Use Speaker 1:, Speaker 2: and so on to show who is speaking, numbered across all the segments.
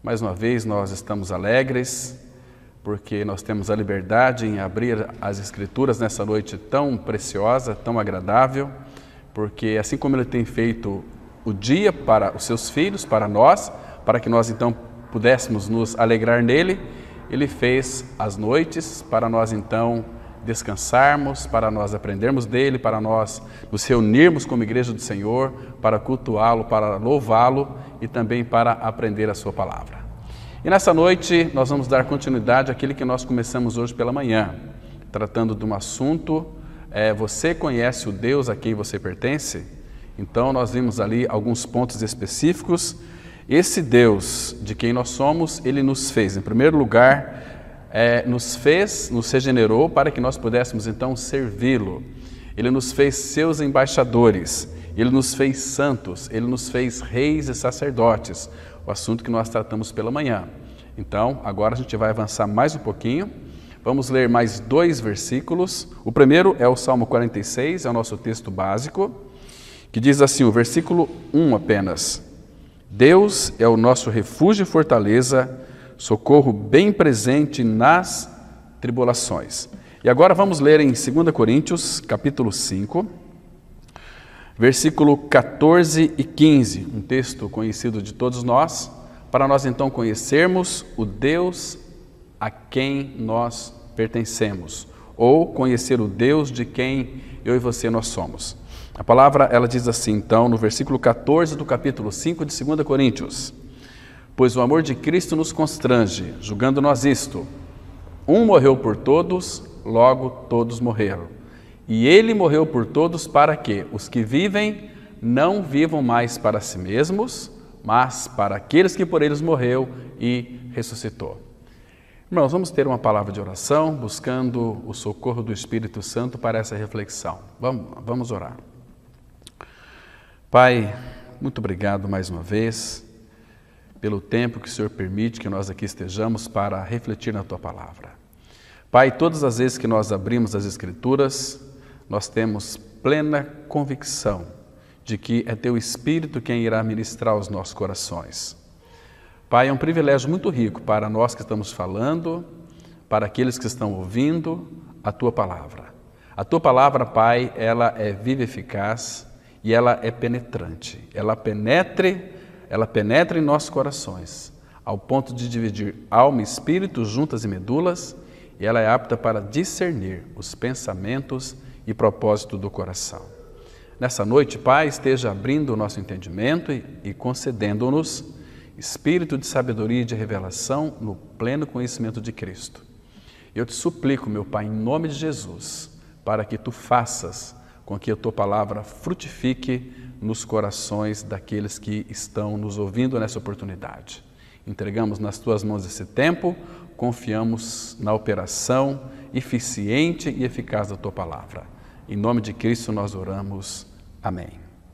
Speaker 1: Mais uma vez nós estamos alegres, porque nós temos a liberdade em abrir as Escrituras nessa noite tão preciosa, tão agradável, porque assim como Ele tem feito o dia para os seus filhos, para nós, para que nós então pudéssemos nos alegrar nele, Ele fez as noites para nós então descansarmos, para nós aprendermos dele, para nós nos reunirmos como igreja do Senhor, para cultuá-lo, para louvá-lo e também para aprender a sua palavra. E nessa noite nós vamos dar continuidade àquilo que nós começamos hoje pela manhã, tratando de um assunto, você conhece o Deus a quem você pertence? Então nós vimos ali alguns pontos específicos. Esse Deus de quem nós somos, Ele nos fez, em primeiro lugar, nos regenerou para que nós pudéssemos então servi-lo. Ele nos fez seus embaixadores, Ele nos fez santos, Ele nos fez reis e sacerdotes, o assunto que nós tratamos pela manhã. Então, agora a gente vai avançar mais um pouquinho, vamos ler mais 2 versículos. O primeiro é o Salmo 46, é o nosso texto básico, que diz assim, o versículo 1 apenas: Deus é o nosso refúgio e fortaleza, socorro bem presente nas tribulações. E agora vamos ler em 2 Coríntios, capítulo 5, versículo 14 e 15, um texto conhecido de todos nós, para nós então conhecermos o Deus a quem nós pertencemos, ou conhecer o Deus de quem eu e você nós somos. A palavra, ela diz assim, então, no versículo 14 do capítulo 5 de 2 Coríntios: Pois o amor de Cristo nos constrange, julgando nós isto: um morreu por todos, logo todos morreram. E ele morreu por todos para que os que vivem não vivam mais para si mesmos, mas para aqueles que por eles morreu e ressuscitou. Irmãos, vamos ter uma palavra de oração, buscando o socorro do Espírito Santo para essa reflexão. Vamos orar. Pai, muito obrigado mais uma vez pelo tempo que o Senhor permite que nós aqui estejamos para refletir na Tua Palavra. Pai, todas as vezes que nós abrimos as Escrituras, nós temos plena convicção de que é Teu Espírito quem irá ministrar aos nossos corações. Pai, é um privilégio muito rico para nós que estamos falando, para aqueles que estão ouvindo a Tua Palavra. A Tua Palavra, Pai, ela é viva e eficaz e ela é penetrante. Ela penetra em nossos corações, ao ponto de dividir alma e espírito, juntas e medulas, e ela é apta para discernir os pensamentos e propósito do coração. Nessa noite, Pai, esteja abrindo o nosso entendimento e concedendo-nos espírito de sabedoria e de revelação no pleno conhecimento de Cristo. Eu te suplico, meu Pai, em nome de Jesus, para que Tu faças com que a Tua Palavra frutifique nos corações daqueles que estão nos ouvindo nessa oportunidade. Entregamos nas Tuas mãos esse tempo, confiamos na operação eficiente e eficaz da Tua Palavra. Em nome de Cristo nós oramos. Amém.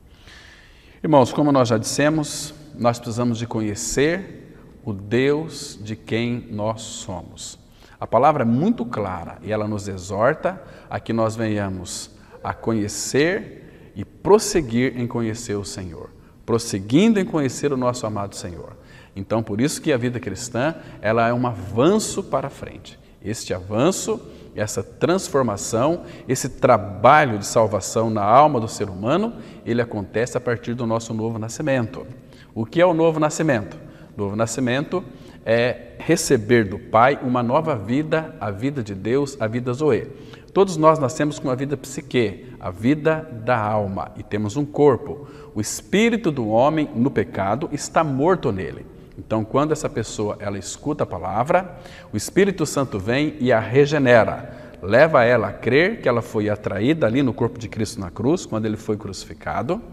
Speaker 1: Irmãos, como nós já dissemos, nós precisamos de conhecer o Deus de quem nós somos. A palavra é muito clara e ela nos exorta a que nós venhamos a conhecer e prosseguir em conhecer o Senhor, prosseguindo em conhecer o nosso amado Senhor. Então, por isso que a vida cristã, ela é um avanço para frente. Este avanço, essa transformação, esse trabalho de salvação na alma do ser humano, ele acontece a partir do nosso novo nascimento. O que é o novo nascimento? O novo nascimento é receber do Pai uma nova vida, a vida de Deus, a vida Zoe. Todos nós nascemos com a vida psique, a vida da alma, e temos um corpo. O espírito do homem no pecado está morto nele. Então, quando essa pessoa ela escuta a palavra, o Espírito Santo vem e a regenera, leva ela a crer que ela foi atraída ali no corpo de Cristo na cruz, quando ele foi crucificado.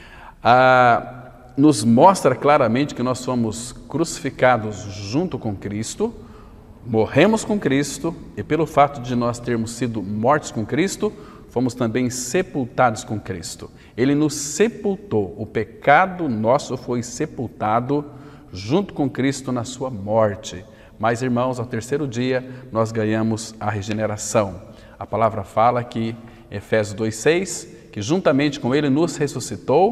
Speaker 1: Nos mostra claramente que nós somos crucificados junto com Cristo, morremos com Cristo e pelo fato de nós termos sido mortos com Cristo, fomos também sepultados com Cristo. Ele nos sepultou, o pecado nosso foi sepultado junto com Cristo na sua morte. Mas, irmãos, ao terceiro dia nós ganhamos a regeneração. A palavra fala que, Efésios 2,6, que juntamente com Ele nos ressuscitou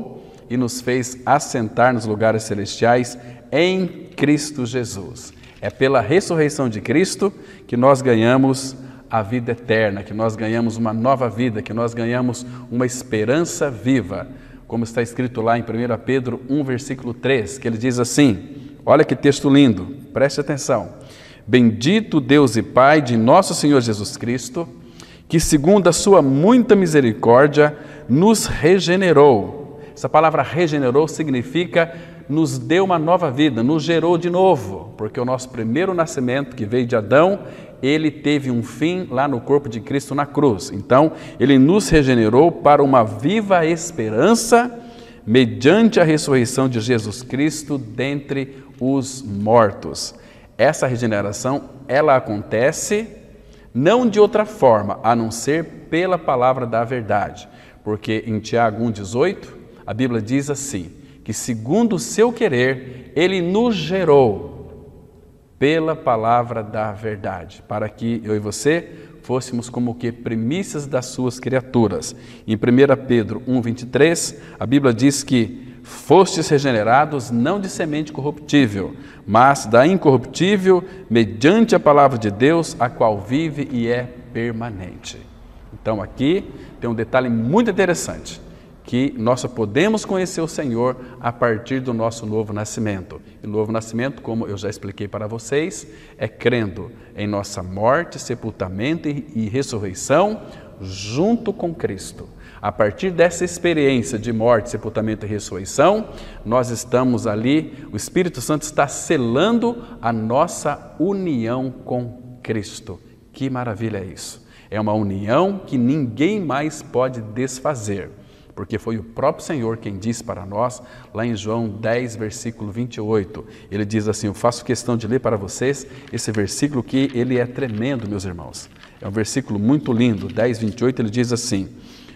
Speaker 1: e nos fez assentar nos lugares celestiais em Cristo Jesus. É pela ressurreição de Cristo que nós ganhamos a vida eterna, que nós ganhamos uma nova vida, que nós ganhamos uma esperança viva. Como está escrito lá em 1 Pedro 1, versículo 3, que ele diz assim, olha que texto lindo, preste atenção. Bendito Deus e Pai de nosso Senhor Jesus Cristo, que segundo a sua muita misericórdia nos regenerou. Essa palavra regenerou significa nos deu uma nova vida, nos gerou de novo, porque o nosso primeiro nascimento, que veio de Adão, ele teve um fim lá no corpo de Cristo na cruz. Então, ele nos regenerou para uma viva esperança, mediante a ressurreição de Jesus Cristo dentre os mortos. Essa regeneração, ela acontece não de outra forma, a não ser pela palavra da verdade. Porque em Tiago 1,18, a Bíblia diz assim, que segundo o seu querer, ele nos gerou pela palavra da verdade, para que eu e você fôssemos como que primícias das suas criaturas. Em 1 Pedro 1,23, a Bíblia diz que fostes regenerados não de semente corruptível, mas da incorruptível, mediante a palavra de Deus, a qual vive e é permanente. Então aqui tem um detalhe muito interessante, que nós só podemos conhecer o Senhor a partir do nosso novo nascimento. E o novo nascimento, como eu já expliquei para vocês, é crendo em nossa morte, sepultamento e ressurreição junto com Cristo. A partir dessa experiência de morte, sepultamento e ressurreição, nós estamos ali, o Espírito Santo está selando a nossa união com Cristo. Que maravilha é isso! É uma união que ninguém mais pode desfazer. Porque foi o próprio Senhor quem disse para nós, lá em João 10, versículo 28. Ele diz assim, eu faço questão de ler para vocês esse versículo que ele é tremendo, meus irmãos. É um versículo muito lindo, 10, 28, ele diz assim,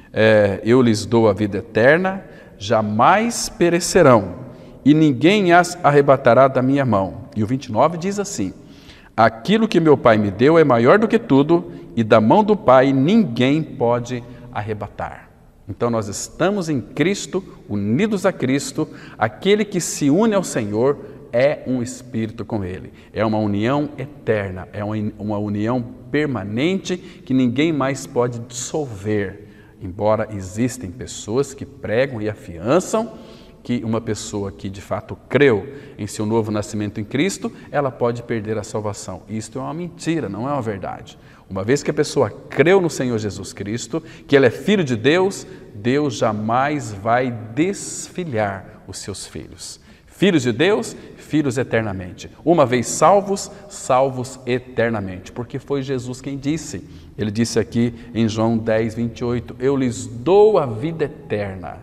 Speaker 1: eu lhes dou a vida eterna, jamais perecerão, e ninguém as arrebatará da minha mão. E o 29 diz assim, aquilo que meu Pai me deu é maior do que tudo, e da mão do Pai ninguém pode arrebatar. Então nós estamos em Cristo, unidos a Cristo, aquele que se une ao Senhor é um espírito com Ele. É uma união eterna, é uma união permanente que ninguém mais pode dissolver. Embora existem pessoas que pregam e afiançam que uma pessoa que de fato creu em seu novo nascimento em Cristo, ela pode perder a salvação. Isto é uma mentira, não é uma verdade. Uma vez que a pessoa creu no Senhor Jesus Cristo, que ele é filho de Deus, Deus jamais vai desfilhar os seus filhos. Filhos de Deus, filhos eternamente. Uma vez salvos, salvos eternamente. Porque foi Jesus quem disse. Ele disse aqui em João 10, 28, eu lhes dou a vida eterna.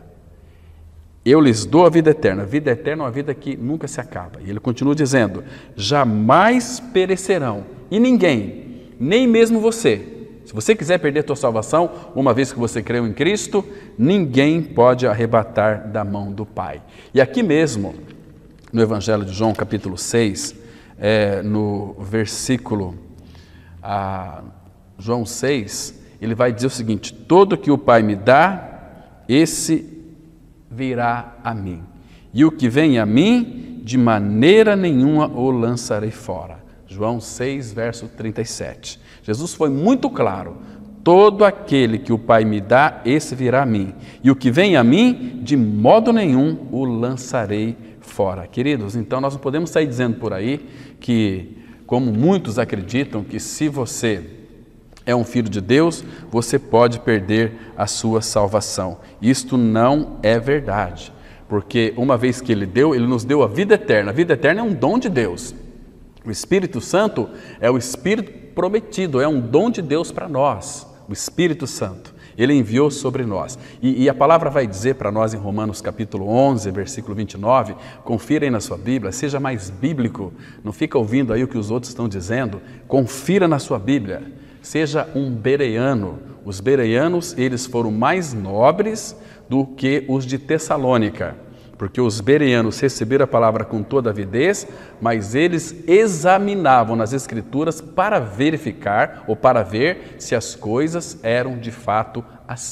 Speaker 1: Eu lhes dou a vida eterna. A vida eterna é uma vida que nunca se acaba. E ele continua dizendo, jamais perecerão. E ninguém, nem mesmo você, se você quiser perder a tua salvação, uma vez que você creu em Cristo, ninguém pode arrebatar da mão do Pai. E aqui mesmo, no Evangelho de João, capítulo 6, no versículo João 6, ele vai dizer o seguinte, todo que o Pai me dá, esse virá a mim. E o que vem a mim, de maneira nenhuma o lançarei fora. João 6, verso 37. Jesus foi muito claro. Todo aquele que o Pai me dá, esse virá a mim. E o que vem a mim, de modo nenhum o lançarei fora. Queridos, então nós não podemos sair dizendo por aí que, como muitos acreditam, que se você é um filho de Deus, você pode perder a sua salvação. Isto não é verdade, porque uma vez que Ele nos deu a vida eterna. A vida eterna é um dom de Deus. O Espírito Santo é o Espírito prometido, é um dom de Deus para nós, o Espírito Santo. Ele enviou sobre nós. E a palavra vai dizer para nós em Romanos capítulo 11, versículo 29, confira aí na sua Bíblia, seja mais bíblico, não fica ouvindo aí o que os outros estão dizendo, confira na sua Bíblia. Seja um bereano. Os bereanos, eles foram mais nobres do que os de Tessalônica, porque os bereanos receberam a palavra com toda avidez, mas eles examinavam nas Escrituras para verificar ou para ver se as coisas eram de fato assim.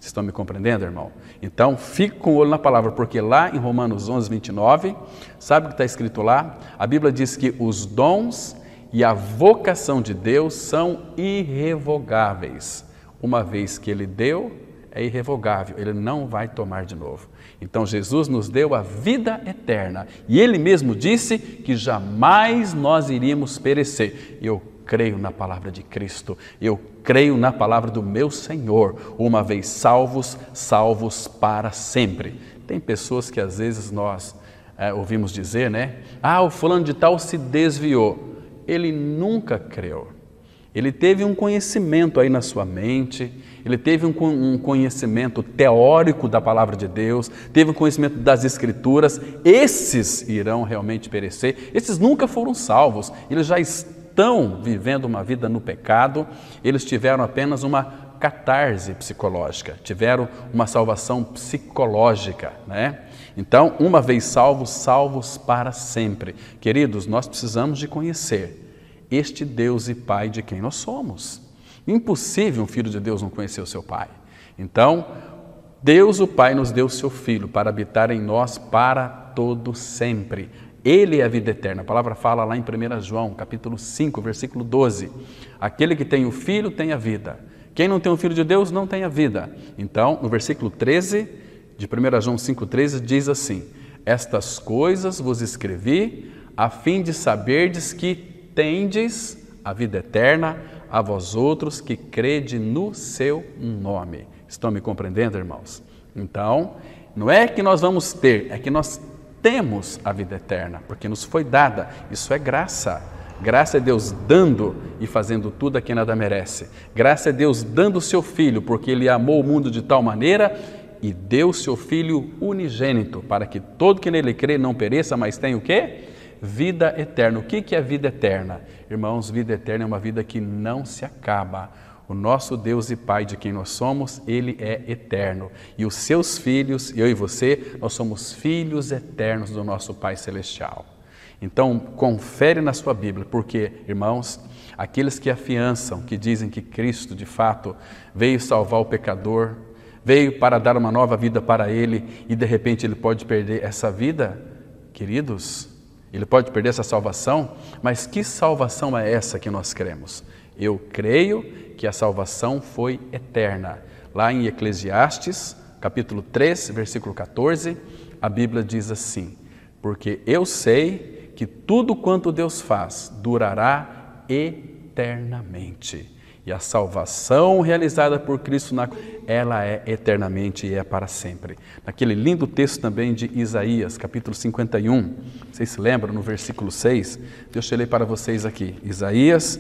Speaker 1: Estão me compreendendo, irmão? Então, fique com o olho na palavra, porque lá em Romanos 11, 29, sabe o que está escrito lá? A Bíblia diz que os dons e a vocação de Deus são irrevogáveis. Uma vez que Ele deu, é irrevogável, Ele não vai tomar de novo. Então, Jesus nos deu a vida eterna e Ele mesmo disse que jamais nós iríamos perecer. Eu creio na palavra de Cristo, eu creio na palavra do meu Senhor, uma vez salvos, salvos para sempre. Tem pessoas que às vezes nós ouvimos dizer, né? O fulano de tal se desviou. Ele nunca creu. Ele teve um conhecimento aí na sua mente, ele teve um conhecimento teórico da palavra de Deus, teve um conhecimento das Escrituras. Esses irão realmente perecer, esses nunca foram salvos, eles já estão vivendo uma vida no pecado, eles tiveram apenas uma catarse psicológica, tiveram uma salvação psicológica, né? Então, uma vez salvos, salvos para sempre. Queridos, nós precisamos de conhecer este Deus e Pai de quem nós somos. Impossível um filho de Deus não conhecer o seu Pai. Então, Deus, o Pai, nos deu o seu Filho para habitar em nós para todo sempre. Ele é a vida eterna. A palavra fala lá em 1 João, capítulo 5, versículo 12. Aquele que tem o Filho tem a vida. Quem não tem o Filho de Deus não tem a vida. Então, no versículo 13 de 1 João 5,13 diz assim: estas coisas vos escrevi a fim de saberdes que tendes a vida eterna a vós outros que crede no seu nome. Estão me compreendendo, irmãos? Então, não é que nós vamos ter, é que nós temos a vida eterna, porque nos foi dada. Isso é graça. Graça é Deus dando e fazendo tudo a quem nada merece. Graça é Deus dando o seu Filho, porque Ele amou o mundo de tal maneira e deu o seu Filho unigênito, para que todo que nele crê não pereça, mas tenha o quê? Vida eterna. O que é vida eterna? Irmãos, vida eterna é uma vida que não se acaba. O nosso Deus e Pai de quem nós somos, Ele é eterno. E os seus filhos, eu e você, nós somos filhos eternos do nosso Pai Celestial. Então, confere na sua Bíblia, porque, irmãos, aqueles que afiançam, que dizem que Cristo, de fato, veio salvar o pecador, veio para dar uma nova vida para ele e, de repente, ele pode perder essa vida, queridos, ele pode perder essa salvação, mas que salvação é essa que nós cremos? Eu creio que a salvação foi eterna. Lá em Eclesiastes, capítulo 3, versículo 14, a Bíblia diz assim: porque eu sei que tudo quanto Deus faz durará eternamente. E a salvação realizada por Cristo, ela é eternamente e é para sempre. Naquele lindo texto também de Isaías, capítulo 51, vocês se lembram, no versículo 6? Deixa eu ler para vocês aqui. Isaías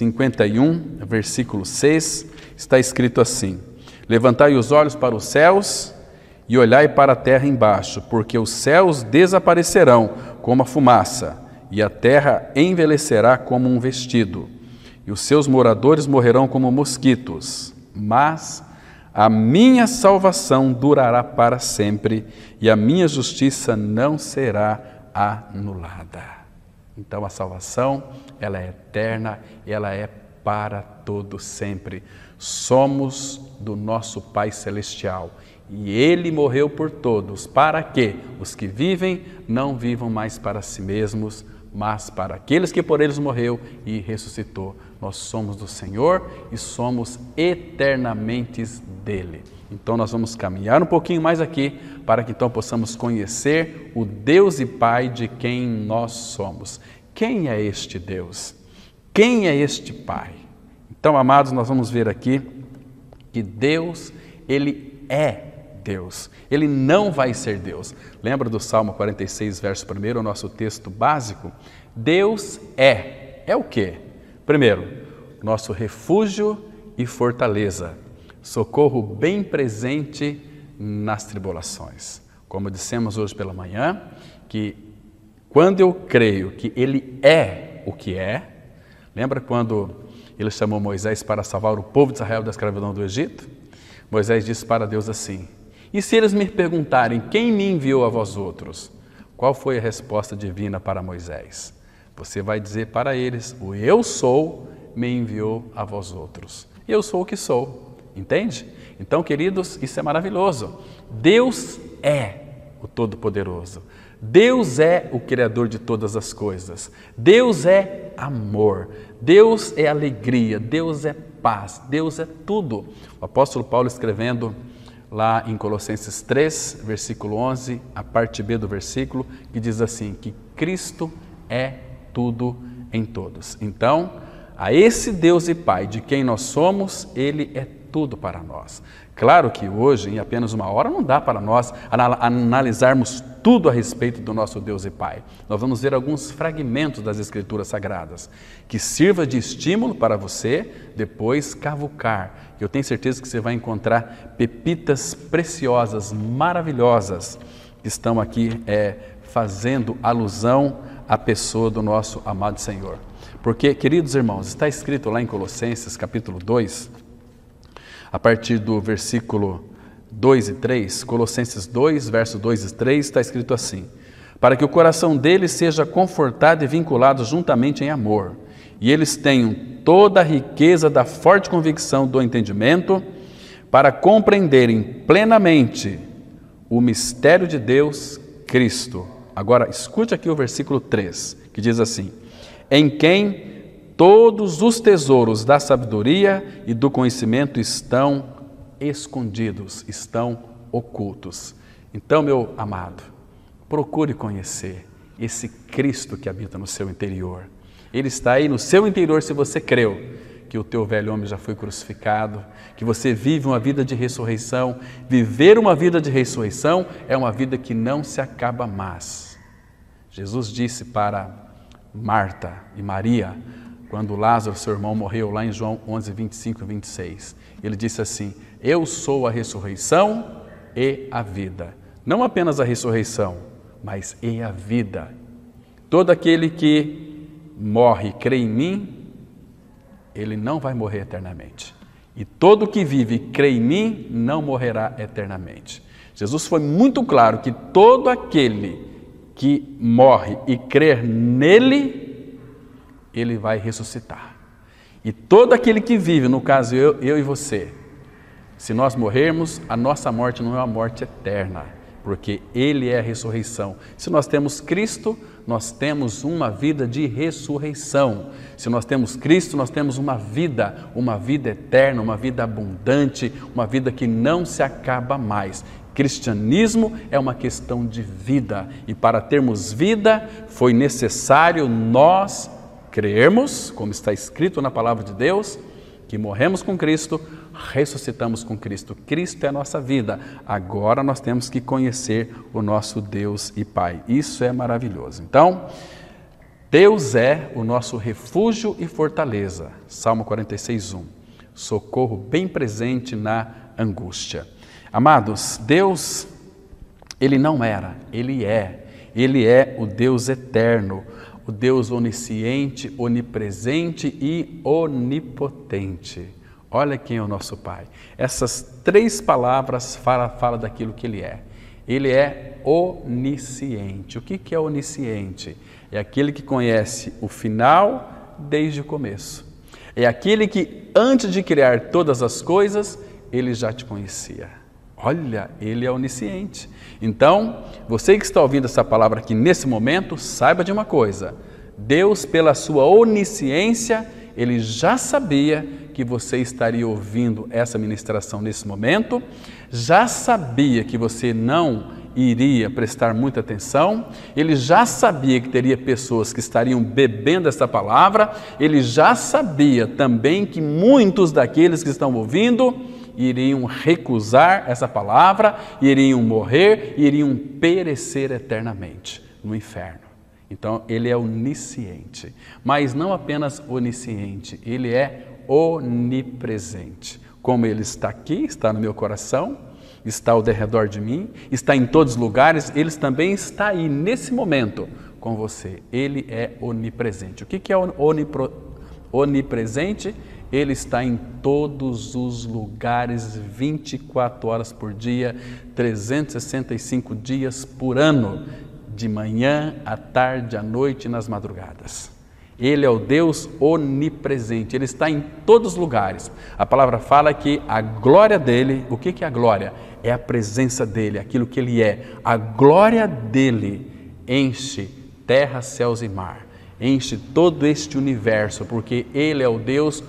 Speaker 1: 51, versículo 6, está escrito assim: levantai os olhos para os céus e olhai para a terra embaixo, porque os céus desaparecerão como a fumaça, e a terra envelhecerá como um vestido, e os seus moradores morrerão como mosquitos. Mas a minha salvação durará para sempre, e a minha justiça não será anulada. Então a salvação, ela é eterna, ela é para todo sempre. Somos do nosso Pai Celestial. E Ele morreu por todos, para que os que vivem não vivam mais para si mesmos, mas para aqueles que por eles morreu e ressuscitou. Nós somos do Senhor e somos eternamente dele. Então nós vamos caminhar um pouquinho mais aqui, para que então possamos conhecer o Deus e Pai de quem nós somos. Quem é este Deus? Quem é este Pai? Então, amados, nós vamos ver aqui que Deus, Ele é Deus. Ele não vai ser Deus. Lembra do Salmo 46, verso 1, o nosso texto básico? Deus é. É o quê? Primeiro, nosso refúgio e fortaleza. Socorro bem presente nas tribulações. Como dissemos hoje pela manhã, que quando eu creio que Ele é o que é, lembra quando Ele chamou Moisés para salvar o povo de Israel da escravidão do Egito? Moisés disse para Deus assim: e se eles me perguntarem quem me enviou a vós outros? Qual foi a resposta divina para Moisés? Você vai dizer para eles: o eu sou me enviou a vós outros. Eu sou o que sou. entende? Então, queridos, isso é maravilhoso. Deus é o Todo-Poderoso. Deus é o Criador de todas as coisas. Deus é amor. Deus é alegria. Deus é paz. Deus é tudo. O apóstolo Paulo escrevendo lá em Colossenses 3, versículo 11, a parte B do versículo, que diz assim, que Cristo é tudo em todos. Então, a esse Deus e Pai de quem nós somos, Ele é tudo para nós. Claro que hoje, em apenas uma hora, não dá para nós analisarmos tudo a respeito do nosso Deus e Pai. Nós vamos ver alguns fragmentos das Escrituras Sagradas, que sirva de estímulo para você depois cavucar. Eu tenho certeza que você vai encontrar pepitas preciosas, maravilhosas, que estão aqui fazendo alusão à pessoa do nosso amado Senhor. Porque, queridos irmãos, está escrito lá em Colossenses capítulo 2, a partir do versículo 2 e 3, Colossenses 2, verso 2 e 3, está escrito assim, para que o coração deles seja confortado e vinculado juntamente em amor, e eles tenham toda a riqueza da forte convicção do entendimento, para compreenderem plenamente o mistério de Deus, Cristo. Agora, escute aqui o versículo 3, que diz assim, em quem todos os tesouros da sabedoria e do conhecimento estão escondidos, estão ocultos. Então, meu amado, procure conhecer esse Cristo que habita no seu interior. Ele está aí no seu interior se você creu que o teu velho homem já foi crucificado, que você vive uma vida de ressurreição. Viver uma vida de ressurreição é uma vida que não se acaba mais. Jesus disse para Marta e Maria, quando Lázaro, seu irmão, morreu, lá em João 11, 25 e 26. Ele disse assim, eu sou a ressurreição e a vida. Não apenas a ressurreição, mas e a vida. Todo aquele que morre e crê em mim, ele não vai morrer eternamente. E todo que vive e crê em mim, não morrerá eternamente. Jesus foi muito claro que todo aquele que morre e crer nele, ele vai ressuscitar. E todo aquele que vive, no caso eu e você, se nós morrermos, a nossa morte não é uma morte eterna, porque Ele é a ressurreição. Se nós temos Cristo, nós temos uma vida de ressurreição. Se nós temos Cristo, nós temos uma vida eterna, uma vida abundante, uma vida que não se acaba mais. Cristianismo é uma questão de vida, e para termos vida, foi necessário nós crermos, como está escrito na palavra de Deus, que morremos com Cristo, ressuscitamos com Cristo. Cristo é a nossa vida. Agora nós temos que conhecer o nosso Deus e Pai. Isso é maravilhoso. Então, Deus é o nosso refúgio e fortaleza. Salmo 46, 1. Socorro bem presente na angústia. Amados, Deus, Ele não era, Ele é. Ele é o Deus eterno, o Deus onisciente, onipresente e onipotente. Olha quem é o nosso Pai. Essas três palavras falam daquilo que Ele é. Ele é onisciente. O que é onisciente? É aquele que conhece o final desde o começo. É aquele que antes de criar todas as coisas, Ele já te conhecia. Olha, Ele é onisciente. Então, você que está ouvindo essa palavra aqui nesse momento, saiba de uma coisa. Deus, pela sua onisciência, Ele já sabia que você estaria ouvindo essa ministração nesse momento, já sabia que você não iria prestar muita atenção, Ele já sabia que teria pessoas que estariam bebendo essa palavra, Ele já sabia também que muitos daqueles que estão ouvindo iriam recusar essa palavra, iriam morrer, iriam perecer eternamente no inferno. Então, Ele é onisciente, mas não apenas onisciente, Ele é onipresente. Como Ele está aqui, está no meu coração, está ao derredor de mim, está em todos os lugares, Ele também está aí, nesse momento, com você. Ele é onipresente. O que é onipresente? Ele está em todos os lugares, 24 horas por dia, 365 dias por ano, de manhã, à tarde, à noite e nas madrugadas. Ele é o Deus onipresente, Ele está em todos os lugares. A palavra fala que a glória dEle, o que é a glória? É a presença dEle, aquilo que Ele é. A glória dEle enche terra, céus e mar, enche todo este universo, porque Ele é o Deus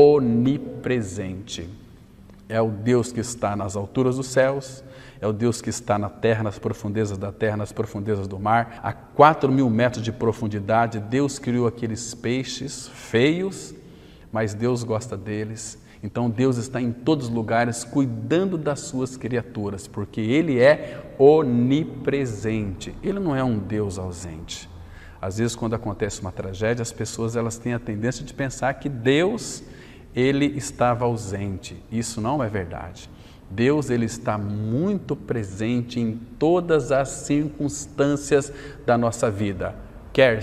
Speaker 1: onipresente. É o Deus que está nas alturas dos céus, é o Deus que está na terra, nas profundezas da terra, nas profundezas do mar. A 4.000 metros de profundidade, Deus criou aqueles peixes feios, mas Deus gosta deles. Então Deus está em todos os lugares cuidando das suas criaturas, porque Ele é onipresente. Ele não é um Deus ausente. Às vezes, quando acontece uma tragédia, as pessoas elas têm a tendência de pensar que Deus Ele estava ausente. Isso não é verdade. Deus ele está muito presente em todas as circunstâncias da nossa vida, quer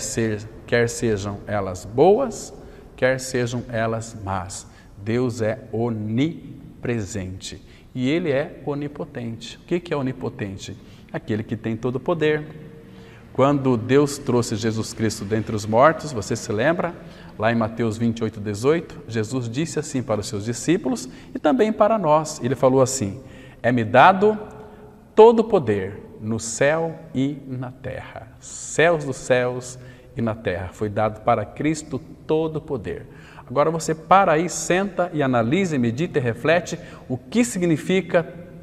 Speaker 1: sejam elas boas, quer sejam elas más. Deus é onipresente e Ele é onipotente. O que é onipotente? Aquele que tem todo o poder. Quando Deus trouxe Jesus Cristo dentre os mortos, você se lembra? Lá em Mateus 28:18, Jesus disse assim para os seus discípulos e também para nós. Ele falou assim: é-me dado todo o poder no céu e na terra. Céus dos céus e na terra. Foi dado para Cristo todo o poder. Agora você para aí, senta e analisa, medita e reflete o que significa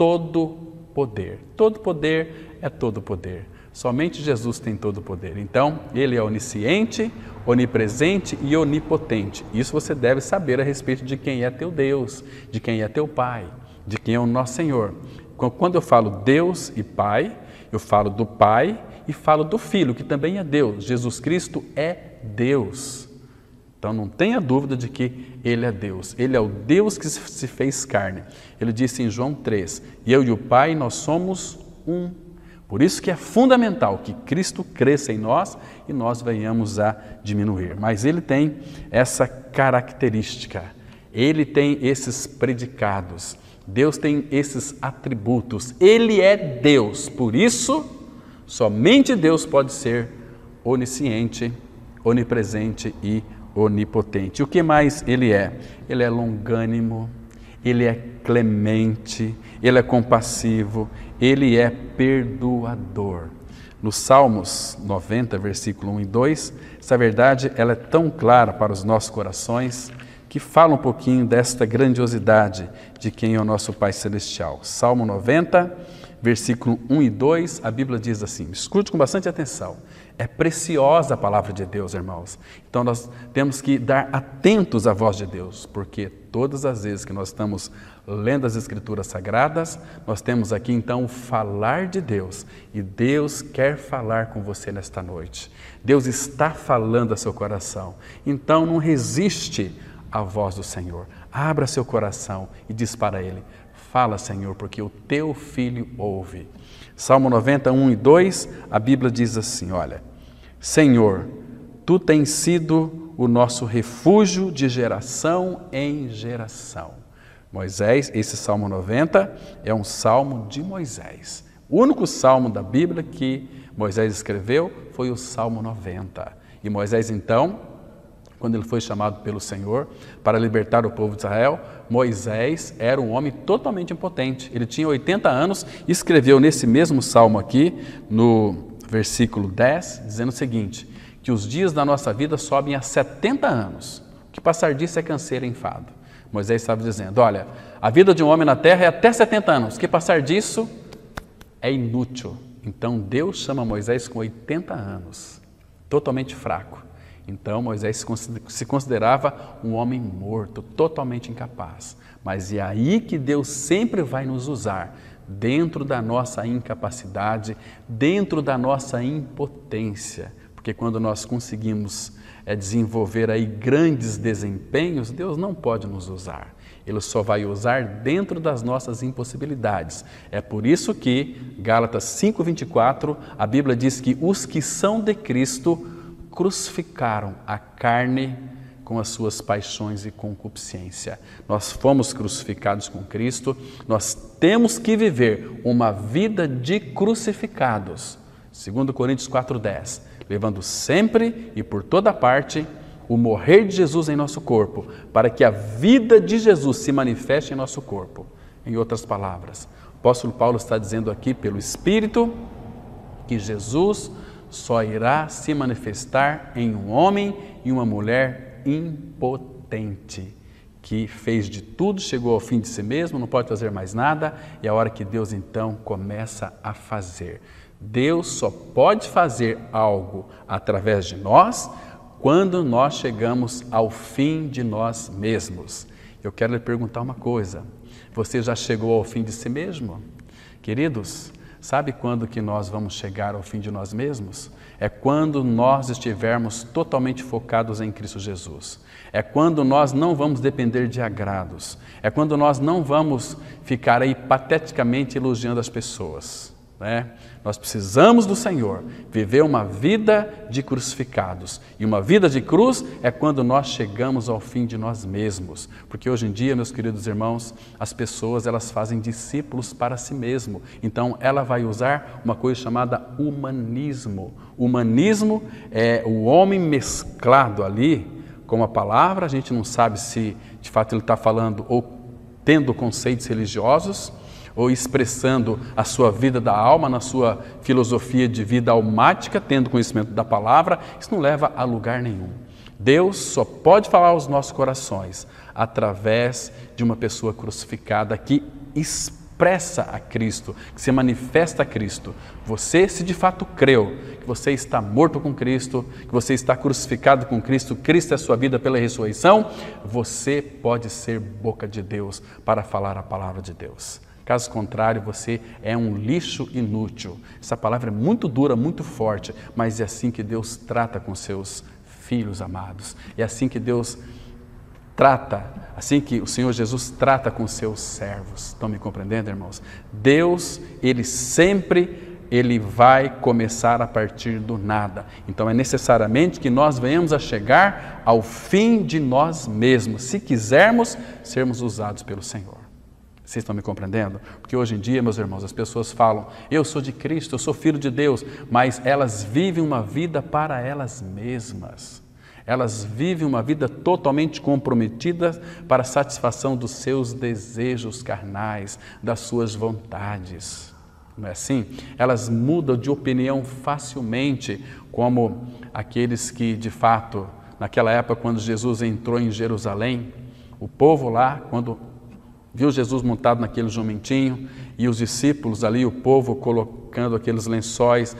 Speaker 1: todo poder. Todo poder é todo poder. Somente Jesus tem todo o poder. Então, Ele é onisciente, onipresente e onipotente. Isso você deve saber a respeito de quem é teu Deus, de quem é teu Pai, de quem é o nosso Senhor. Quando eu falo Deus e Pai, eu falo do Pai e falo do Filho, que também é Deus. Jesus Cristo é Deus. Então não tenha dúvida de que Ele é Deus. Ele é o Deus que se fez carne. Ele disse em João 3, eu e o Pai, nós somos um. Por isso que é fundamental que Cristo cresça em nós e nós venhamos a diminuir. Mas Ele tem essa característica, Ele tem esses predicados, Deus tem esses atributos. Ele é Deus, por isso, somente Deus pode ser onisciente, onipresente e onipotente. O que mais Ele é? Ele é longânimo, Ele é clemente, Ele é compassivo, Ele é perdoador. Nos Salmos 90, versículo 1 e 2, essa verdade ela é tão clara para os nossos corações que fala um pouquinho desta grandiosidade de quem é o nosso Pai Celestial. Salmo 90, versículo 1 e 2, a Bíblia diz assim, escute com bastante atenção. É preciosa a palavra de Deus, irmãos. Então nós temos que dar atentos à voz de Deus, porque todas as vezes que nós estamos lendo as Escrituras Sagradas, nós temos aqui então o falar de Deus. E Deus quer falar com você nesta noite. Deus está falando a seu coração. Então não resiste à voz do Senhor. Abra seu coração e diz para Ele, fala, Senhor, porque o teu filho ouve. Salmo 90, 1 e 2, a Bíblia diz assim, olha, Senhor, Tu tens sido o nosso refúgio de geração em geração. Moisés, esse Salmo 90 é um salmo de Moisés. O único salmo da Bíblia que Moisés escreveu foi o Salmo 90. E Moisés, então, quando ele foi chamado pelo Senhor para libertar o povo de Israel, Moisés era um homem totalmente impotente. Ele tinha 80 anos e escreveu nesse mesmo salmo aqui, no versículo 10, dizendo o seguinte, que os dias da nossa vida sobem a 70 anos. O que passar disso é canseira e enfado. Moisés estava dizendo, olha, a vida de um homem na terra é até 70 anos. O que passar disso é inútil. Então Deus chama Moisés com 80 anos, totalmente fraco. Então Moisés se considerava um homem morto, totalmente incapaz. Mas é aí que Deus sempre vai nos usar, dentro da nossa incapacidade, dentro da nossa impotência. Porque quando nós conseguimos desenvolver aí grandes desempenhos, Deus não pode nos usar. Ele só vai usar dentro das nossas impossibilidades. É por isso que, Gálatas 5:24, a Bíblia diz que os que são de Cristo crucificaram a carne com as suas paixões e concupiscência. Nós fomos crucificados com Cristo, nós temos que viver uma vida de crucificados. 2 Coríntios 4:10, levando sempre e por toda parte o morrer de Jesus em nosso corpo, para que a vida de Jesus se manifeste em nosso corpo. Em outras palavras, o apóstolo Paulo está dizendo aqui pelo Espírito que Jesus só irá se manifestar em um homem e uma mulher impotente, que fez de tudo, chegou ao fim de si mesmo, não pode fazer mais nada, e é a hora que Deus então começa a fazer. Deus só pode fazer algo através de nós quando nós chegamos ao fim de nós mesmos. Eu quero lhe perguntar uma coisa: você já chegou ao fim de si mesmo? Queridos, sabe quando que nós vamos chegar ao fim de nós mesmos? É quando nós estivermos totalmente focados em Cristo Jesus. É quando nós não vamos depender de agrados. É quando nós não vamos ficar aí pateticamente elogiando as pessoas, né? Nós precisamos do Senhor, viver uma vida de crucificados. E uma vida de cruz é quando nós chegamos ao fim de nós mesmos. Porque hoje em dia, meus queridos irmãos, as pessoas elas fazem discípulos para si mesmo. Então ela vai usar uma coisa chamada humanismo. Humanismo é o homem mesclado ali com a palavra. A gente não sabe se de fato ele está falando ou tendo conceitos religiosos, ou expressando a sua vida da alma na sua filosofia de vida almática, tendo conhecimento da palavra. Isso não leva a lugar nenhum. Deus só pode falar aos nossos corações através de uma pessoa crucificada que expressa a Cristo, que se manifesta a Cristo. Você, se de fato creu que você está morto com Cristo, que você está crucificado com Cristo, Cristo é a sua vida pela ressurreição, você pode ser boca de Deus para falar a palavra de Deus. Caso contrário, você é um lixo inútil. Essa palavra é muito dura, muito forte, mas é assim que Deus trata com seus filhos amados. É assim que Deus trata, assim que o Senhor Jesus trata com seus servos. Estão me compreendendo, irmãos? Deus, Ele vai começar a partir do nada. Então é necessariamente que nós venhamos a chegar ao fim de nós mesmos, se quisermos sermos usados pelo Senhor. Vocês estão me compreendendo? Porque hoje em dia, meus irmãos, as pessoas falam: eu sou de Cristo, eu sou filho de Deus, mas elas vivem uma vida para elas mesmas. Elas vivem uma vida totalmente comprometida para a satisfação dos seus desejos carnais, das suas vontades. Não é assim? Elas mudam de opinião facilmente, como aqueles que, de fato, naquela época, quando Jesus entrou em Jerusalém, o povo lá, quando viu Jesus montado naquele jumentinho e os discípulos ali, o povo colocando aqueles lençóis,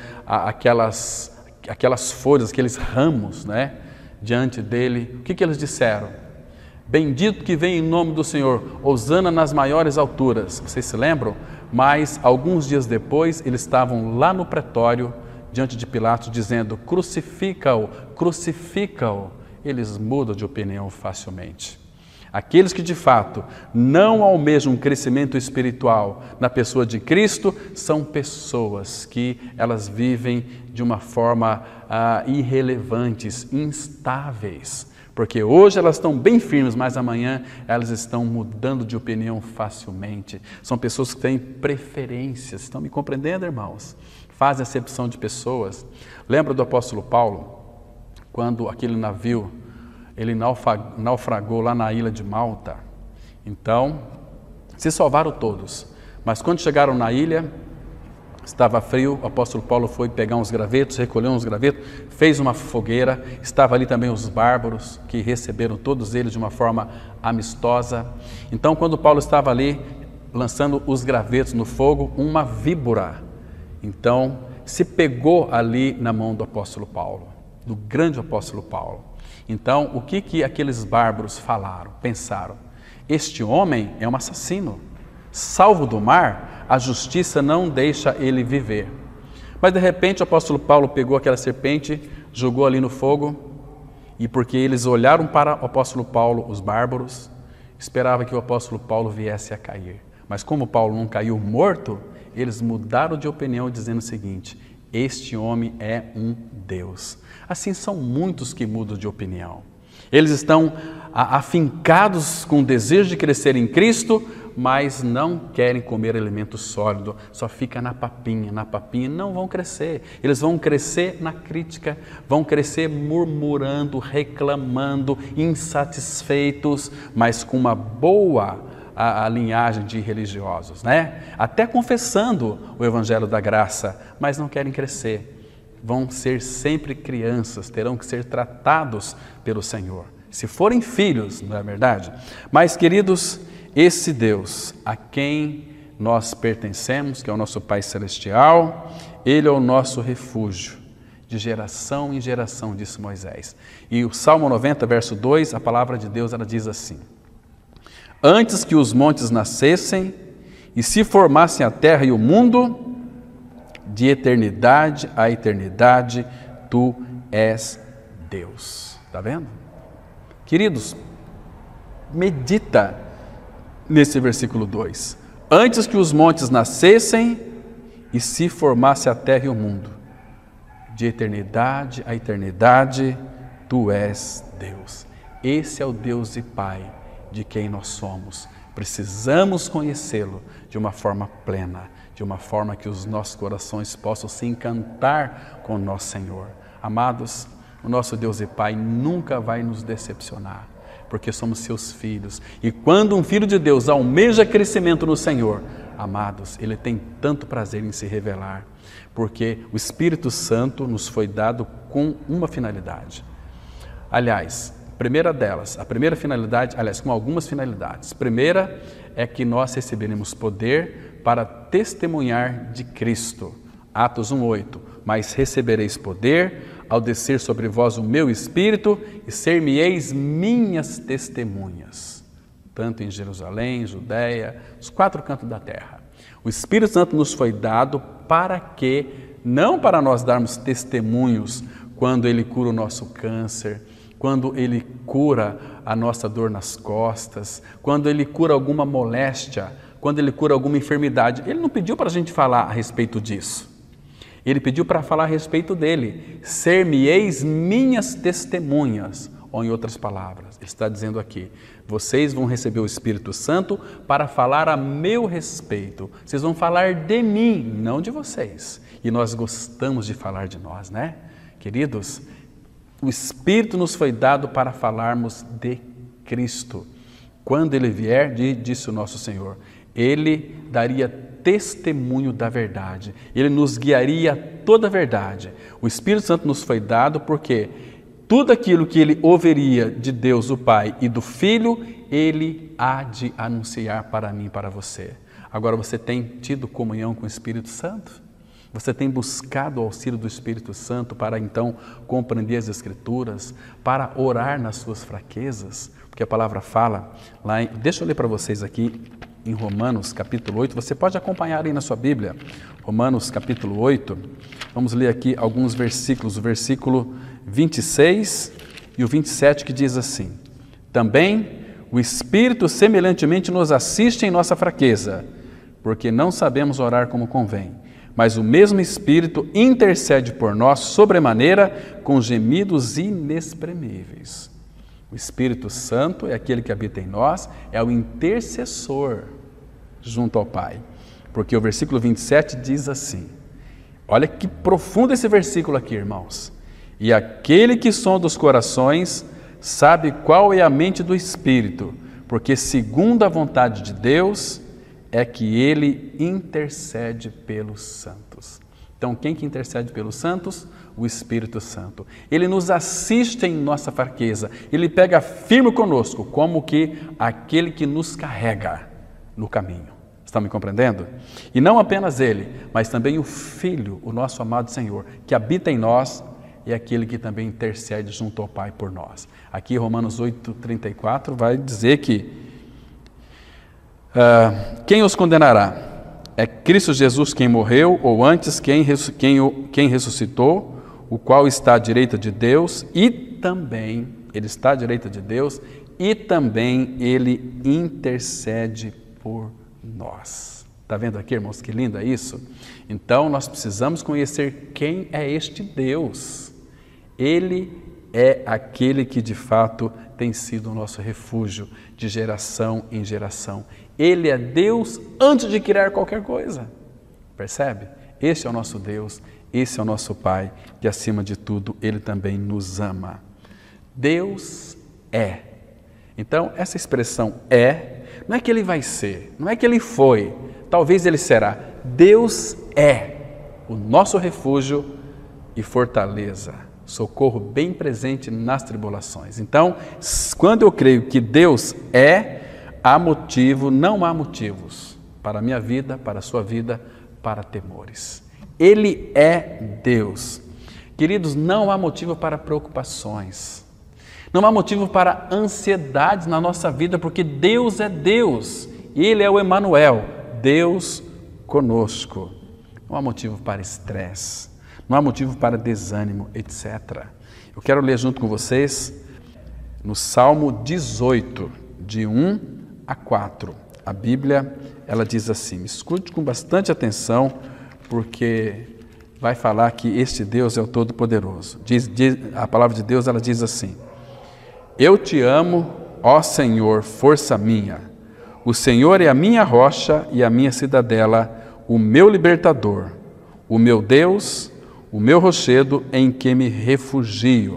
Speaker 1: aquelas folhas, aqueles ramos, né, diante dele. O que eles disseram? Bendito que vem em nome do Senhor, hosana nas maiores alturas. Vocês se lembram? Mas alguns dias depois eles estavam lá no pretório, diante de Pilatos, dizendo: crucifica-o, crucifica-o. Eles mudam de opinião facilmente. Aqueles que de fato não almejam um crescimento espiritual na pessoa de Cristo são pessoas que elas vivem de uma forma irrelevantes, instáveis. Porque hoje elas estão bem firmes, mas amanhã elas estão mudando de opinião facilmente. São pessoas que têm preferências. Estão me compreendendo, irmãos? Fazem acepção de pessoas. Lembra do apóstolo Paulo, quando aquele navio ele naufragou lá na ilha de Malta? Então, se salvaram todos, mas quando chegaram na ilha, estava frio, o apóstolo Paulo foi pegar uns gravetos, recolheu uns gravetos, fez uma fogueira, estava ali também os bárbaros, que receberam todos eles de uma forma amistosa. Então, quando Paulo estava ali, lançando os gravetos no fogo, uma víbora, então, se pegou ali na mão do apóstolo Paulo, do grande apóstolo Paulo. Então, o que aqueles bárbaros falaram, pensaram? Este homem é um assassino. Salvo do mar, a justiça não deixa ele viver. Mas de repente o apóstolo Paulo pegou aquela serpente, jogou ali no fogo, e porque eles olharam para o apóstolo Paulo, os bárbaros, esperavam que o apóstolo Paulo viesse a cair. Mas como Paulo não caiu morto, eles mudaram de opinião dizendo o seguinte: este homem é um Deus. Assim são muitos que mudam de opinião. Eles estão afincados com o desejo de crescer em Cristo, mas não querem comer alimento sólido, só fica na papinha, não vão crescer. Eles vão crescer na crítica, vão crescer murmurando, reclamando, insatisfeitos, mas com uma boa a linhagem de religiosos, né? Até confessando o Evangelho da Graça, mas não querem crescer. Vão ser sempre crianças, terão que ser tratados pelo Senhor. Se forem filhos, não é verdade? Mas, queridos, esse Deus a quem nós pertencemos, que é o nosso Pai Celestial, Ele é o nosso refúgio, de geração em geração, disse Moisés. E o Salmo 90, verso 2, a palavra de Deus, ela diz assim: antes que os montes nascessem e se formassem a terra e o mundo, de eternidade a eternidade, Tu és Deus. Está vendo? Queridos, medita nesse versículo 2. Antes que os montes nascessem e se formasse a terra e o mundo, de eternidade a eternidade, Tu és Deus. Esse é o Deus e Pai de quem nós somos. Precisamos conhecê-lo de uma forma plena, de uma forma que os nossos corações possam se encantar com o nosso Senhor. Amados, o nosso Deus e Pai nunca vai nos decepcionar, porque somos seus filhos. E quando um filho de Deus almeja crescimento no Senhor, amados, ele tem tanto prazer em se revelar, porque o Espírito Santo nos foi dado com uma finalidade. Aliás, a primeira finalidade, com algumas finalidades. Primeira é que nós receberemos poder para testemunhar de Cristo. Atos 1:8. Mas recebereis poder ao descer sobre vós o meu Espírito e ser-me-eis minhas testemunhas, tanto em Jerusalém, Judeia, os 4 cantos da terra. O Espírito Santo nos foi dado para que, não para nós darmos testemunhos quando Ele cura o nosso câncer, quando Ele cura a nossa dor nas costas, quando Ele cura alguma moléstia, quando Ele cura alguma enfermidade. Ele não pediu para a gente falar a respeito disso. Ele pediu para falar a respeito dele. Ser-me-eis minhas testemunhas. Ou em outras palavras, Ele está dizendo aqui, vocês vão receber o Espírito Santo para falar a meu respeito. Vocês vão falar de mim, não de vocês. E nós gostamos de falar de nós, né? Queridos, o Espírito nos foi dado para falarmos de Cristo. Quando Ele vier, disse o nosso Senhor, Ele daria testemunho da verdade. Ele nos guiaria a toda a verdade. O Espírito Santo nos foi dado porque tudo aquilo que Ele ouviria de Deus, o Pai e do Filho, Ele há de anunciar para mim e para você. Agora, você tem tido comunhão com o Espírito Santo? Você tem buscado o auxílio do Espírito Santo para então compreender as Escrituras, para orar nas suas fraquezas? Porque a palavra fala, deixa eu ler para vocês aqui em Romanos capítulo 8, você pode acompanhar aí na sua Bíblia, Romanos capítulo 8, vamos ler aqui alguns versículos, o versículo 26 e o 27 que diz assim: também o Espírito semelhantemente nos assiste em nossa fraqueza, porque não sabemos orar como convém. Mas o mesmo Espírito intercede por nós sobremaneira com gemidos inexprimíveis. O Espírito Santo é aquele que habita em nós, é o intercessor junto ao Pai. Porque o versículo 27 diz assim, olha que profundo esse versículo aqui, irmãos. E aquele que sonda os corações sabe qual é a mente do Espírito, porque segundo a vontade de Deus é que Ele intercede pelos santos. Então, quem que intercede pelos santos? O Espírito Santo. Ele nos assiste em nossa fraqueza. Ele pega firme conosco, como que aquele que nos carrega no caminho. Estão me compreendendo? E não apenas Ele, mas também o Filho, o nosso amado Senhor, que habita em nós, é aquele que também intercede junto ao Pai por nós. Aqui, Romanos 8:34, vai dizer que quem os condenará? É Cristo Jesus quem morreu, ou antes quem ressuscitou, o qual está à direita de Deus, e também, Ele está à direita de Deus, e também Ele intercede por nós. Está vendo aqui, irmãos, que lindo é isso? Então, nós precisamos conhecer quem é este Deus. Ele é aquele que de fato tem sido o nosso refúgio de geração em geração. Ele é Deus antes de criar qualquer coisa. Percebe? Esse é o nosso Deus, esse é o nosso Pai, e acima de tudo, Ele também nos ama. Deus é. Então, essa expressão é, não é que Ele vai ser, não é que Ele foi, talvez Ele será. Deus é o nosso refúgio e fortaleza, socorro bem presente nas tribulações. Então, quando eu creio que Deus é, há motivo, não há motivos para a minha vida, para a sua vida, para temores. Ele é Deus. Queridos, não há motivo para preocupações. Não há motivo para ansiedades na nossa vida, porque Deus é Deus. Ele é o Emanuel, Deus conosco. Não há motivo para estresse, não há motivo para desânimo, etc. Eu quero ler junto com vocês no Salmo 18, de 1 a 4. A Bíblia, ela diz assim, me escute com bastante atenção, porque vai falar que este Deus é o Todo-Poderoso. A palavra de Deus, ela diz assim: eu te amo, ó Senhor, força minha. O Senhor é a minha rocha e a minha cidadela, o meu libertador, o meu Deus, o meu rochedo em que me refugio,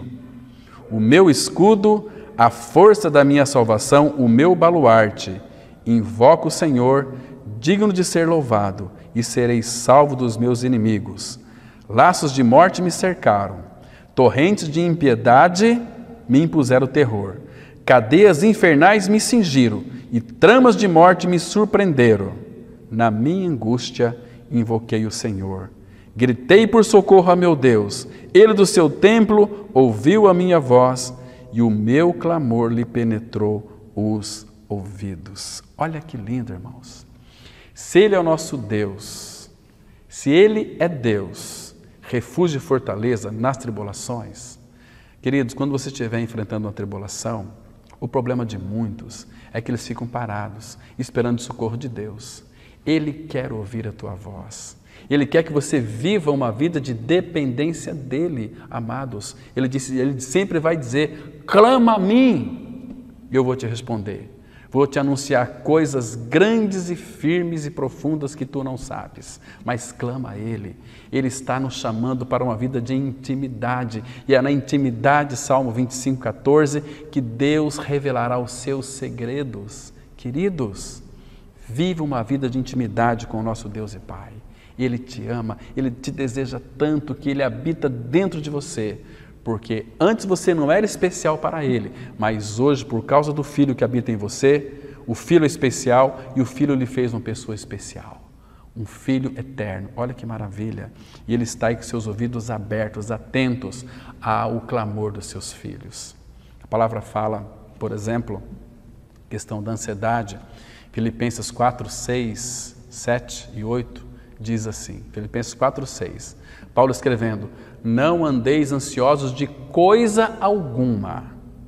Speaker 1: o meu escudo, a força da minha salvação, o meu baluarte. Invoco o Senhor, digno de ser louvado, e serei salvo dos meus inimigos. Laços de morte me cercaram, torrentes de impiedade me impuseram terror. Cadeias infernais me cingiram, e tramas de morte me surpreenderam. Na minha angústia, invoquei o Senhor. Gritei por socorro a meu Deus. Ele do seu templo ouviu a minha voz, e o meu clamor lhe penetrou os ouvidos. Olha que lindo, irmãos. Se Ele é o nosso Deus, se Ele é Deus, refúgio e fortaleza nas tribulações, queridos, quando você estiver enfrentando uma tribulação, o problema de muitos é que eles ficam parados, esperando o socorro de Deus. Ele quer ouvir a tua voz. Ele quer que você viva uma vida de dependência dEle, amados. Ele sempre vai dizer, clama a mim, e eu vou te responder. Vou te anunciar coisas grandes e firmes e profundas que tu não sabes, mas clama a Ele. Ele está nos chamando para uma vida de intimidade, e é na intimidade, Salmo 25, 14, que Deus revelará os seus segredos. Queridos, viva uma vida de intimidade com o nosso Deus e Pai. Ele te ama, Ele te deseja tanto que Ele habita dentro de você, porque antes você não era especial para Ele, mas hoje, por causa do Filho que habita em você, o Filho é especial e o Filho lhe fez uma pessoa especial. Um Filho eterno, olha que maravilha. E Ele está aí com seus ouvidos abertos, atentos ao clamor dos seus filhos. A palavra fala, por exemplo, questão da ansiedade, Filipenses 4, 6, 7 e 8, diz assim, Filipenses 4, 6, Paulo escrevendo, não andeis ansiosos de coisa alguma,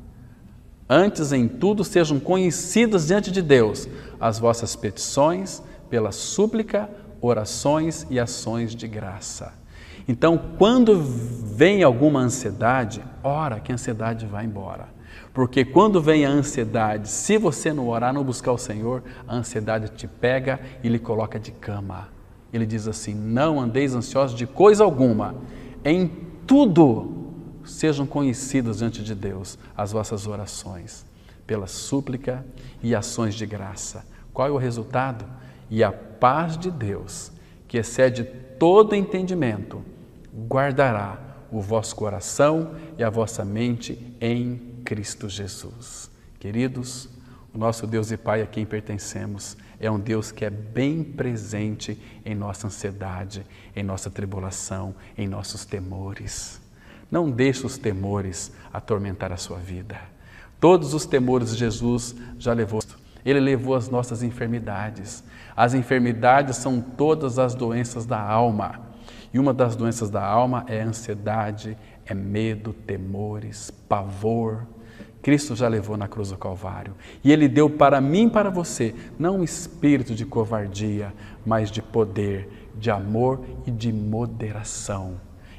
Speaker 1: antes em tudo sejam conhecidas diante de Deus as vossas petições pela súplica, orações e ações de graça. Então, quando vem alguma ansiedade, ora que a ansiedade vai embora. Porque quando vem a ansiedade, se você não orar, não buscar o Senhor, a ansiedade te pega e lhe coloca de cama. Ele diz assim, não andeis ansiosos de coisa alguma, em tudo sejam conhecidas diante de Deus as vossas orações, pela súplica e ações de graça. Qual é o resultado? E a paz de Deus, que excede todo entendimento, guardará o vosso coração e a vossa mente em Cristo Jesus. Queridos, o nosso Deus e Pai a quem pertencemos é um Deus que é bem presente em nossa ansiedade, em nossa tribulação, em nossos temores. Não deixe os temores atormentar a sua vida. Todos os temores Jesus já levou. Ele levou as nossas enfermidades. As enfermidades são todas as doenças da alma. E uma das doenças da alma é ansiedade, é medo, temores, pavor. Cristo já levou na cruz do Calvário. E Ele deu para mim e para você, não um espírito de covardia, mas de poder, de amor e de moderação.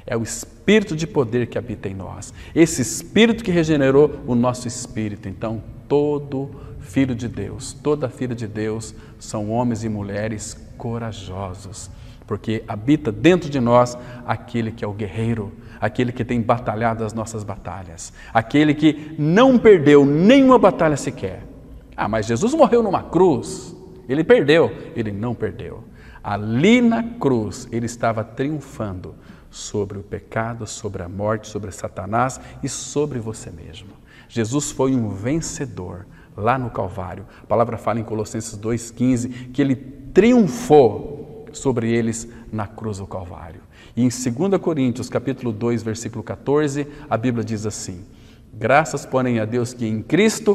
Speaker 1: É o Espírito de poder que habita em nós. Esse Espírito que regenerou o nosso espírito. Então, todo filho de Deus, toda filha de Deus são homens e mulheres corajosos, porque habita dentro de nós aquele que é o guerreiro, aquele que tem batalhado as nossas batalhas, aquele que não perdeu nenhuma batalha sequer. Ah, mas Jesus morreu numa cruz, ele perdeu, ele não perdeu. Ali na cruz ele estava triunfando sobre o pecado, sobre a morte, sobre Satanás e sobre você mesmo. Jesus foi um vencedor lá no Calvário. A palavra fala em Colossenses 2,15 que ele triunfou sobre eles na cruz do Calvário. E em 2 Coríntios, capítulo 2, versículo 14, a Bíblia diz assim: graças, porém, a Deus que em Cristo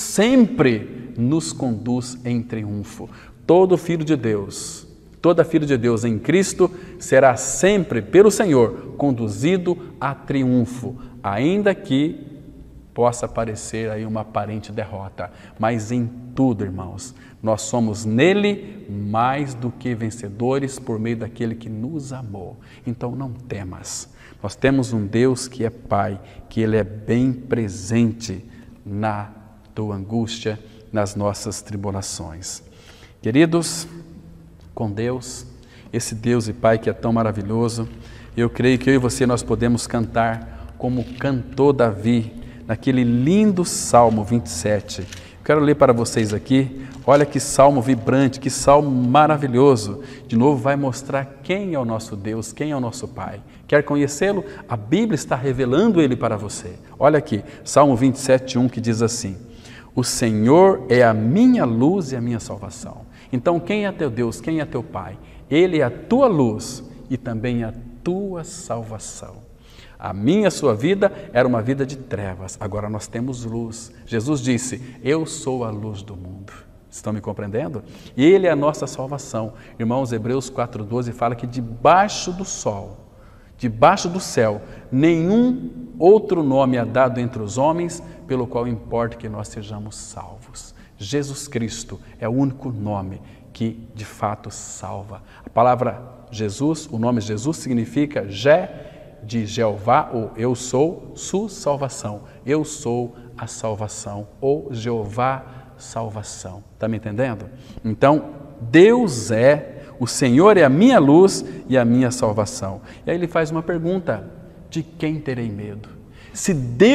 Speaker 1: sempre nos conduz em triunfo. Todo filho de Deus, toda filha de Deus em Cristo será sempre, pelo Senhor, conduzido a triunfo, ainda que possa parecer aí uma aparente derrota, mas em tudo, irmãos, nós somos nele mais do que vencedores por meio daquele que nos amou. Então não temas, nós temos um Deus que é Pai, que Ele é bem presente na tua angústia, nas nossas tribulações. Queridos, com Deus, esse Deus e Pai que é tão maravilhoso, eu creio que eu e você nós podemos cantar como cantou Davi, naquele lindo Salmo 27. Quero ler para vocês aqui, olha que salmo vibrante, que salmo maravilhoso. De novo vai mostrar quem é o nosso Deus, quem é o nosso Pai. Quer conhecê-lo? A Bíblia está revelando Ele para você. Olha aqui, Salmo 27:1 que diz assim: o Senhor é a minha luz e a minha salvação. Então quem é teu Deus, quem é teu Pai? Ele é a tua luz e também a tua salvação. A minha, a sua vida era uma vida de trevas, agora nós temos luz. Jesus disse, eu sou a luz do mundo. Estão me compreendendo? E Ele é a nossa salvação. Irmãos, Hebreus 4:12 fala que debaixo do sol, debaixo do céu, nenhum outro nome é dado entre os homens pelo qual importa que nós sejamos salvos. Jesus Cristo é o único nome que de fato salva. A palavra Jesus, o nome Jesus significa de Jeová, ou eu sou sua salvação, eu sou a salvação, ou Jeová salvação. Está me entendendo? Então, Deus é, o Senhor é a minha luz e a minha salvação. E aí ele faz uma pergunta, de quem terei medo? Se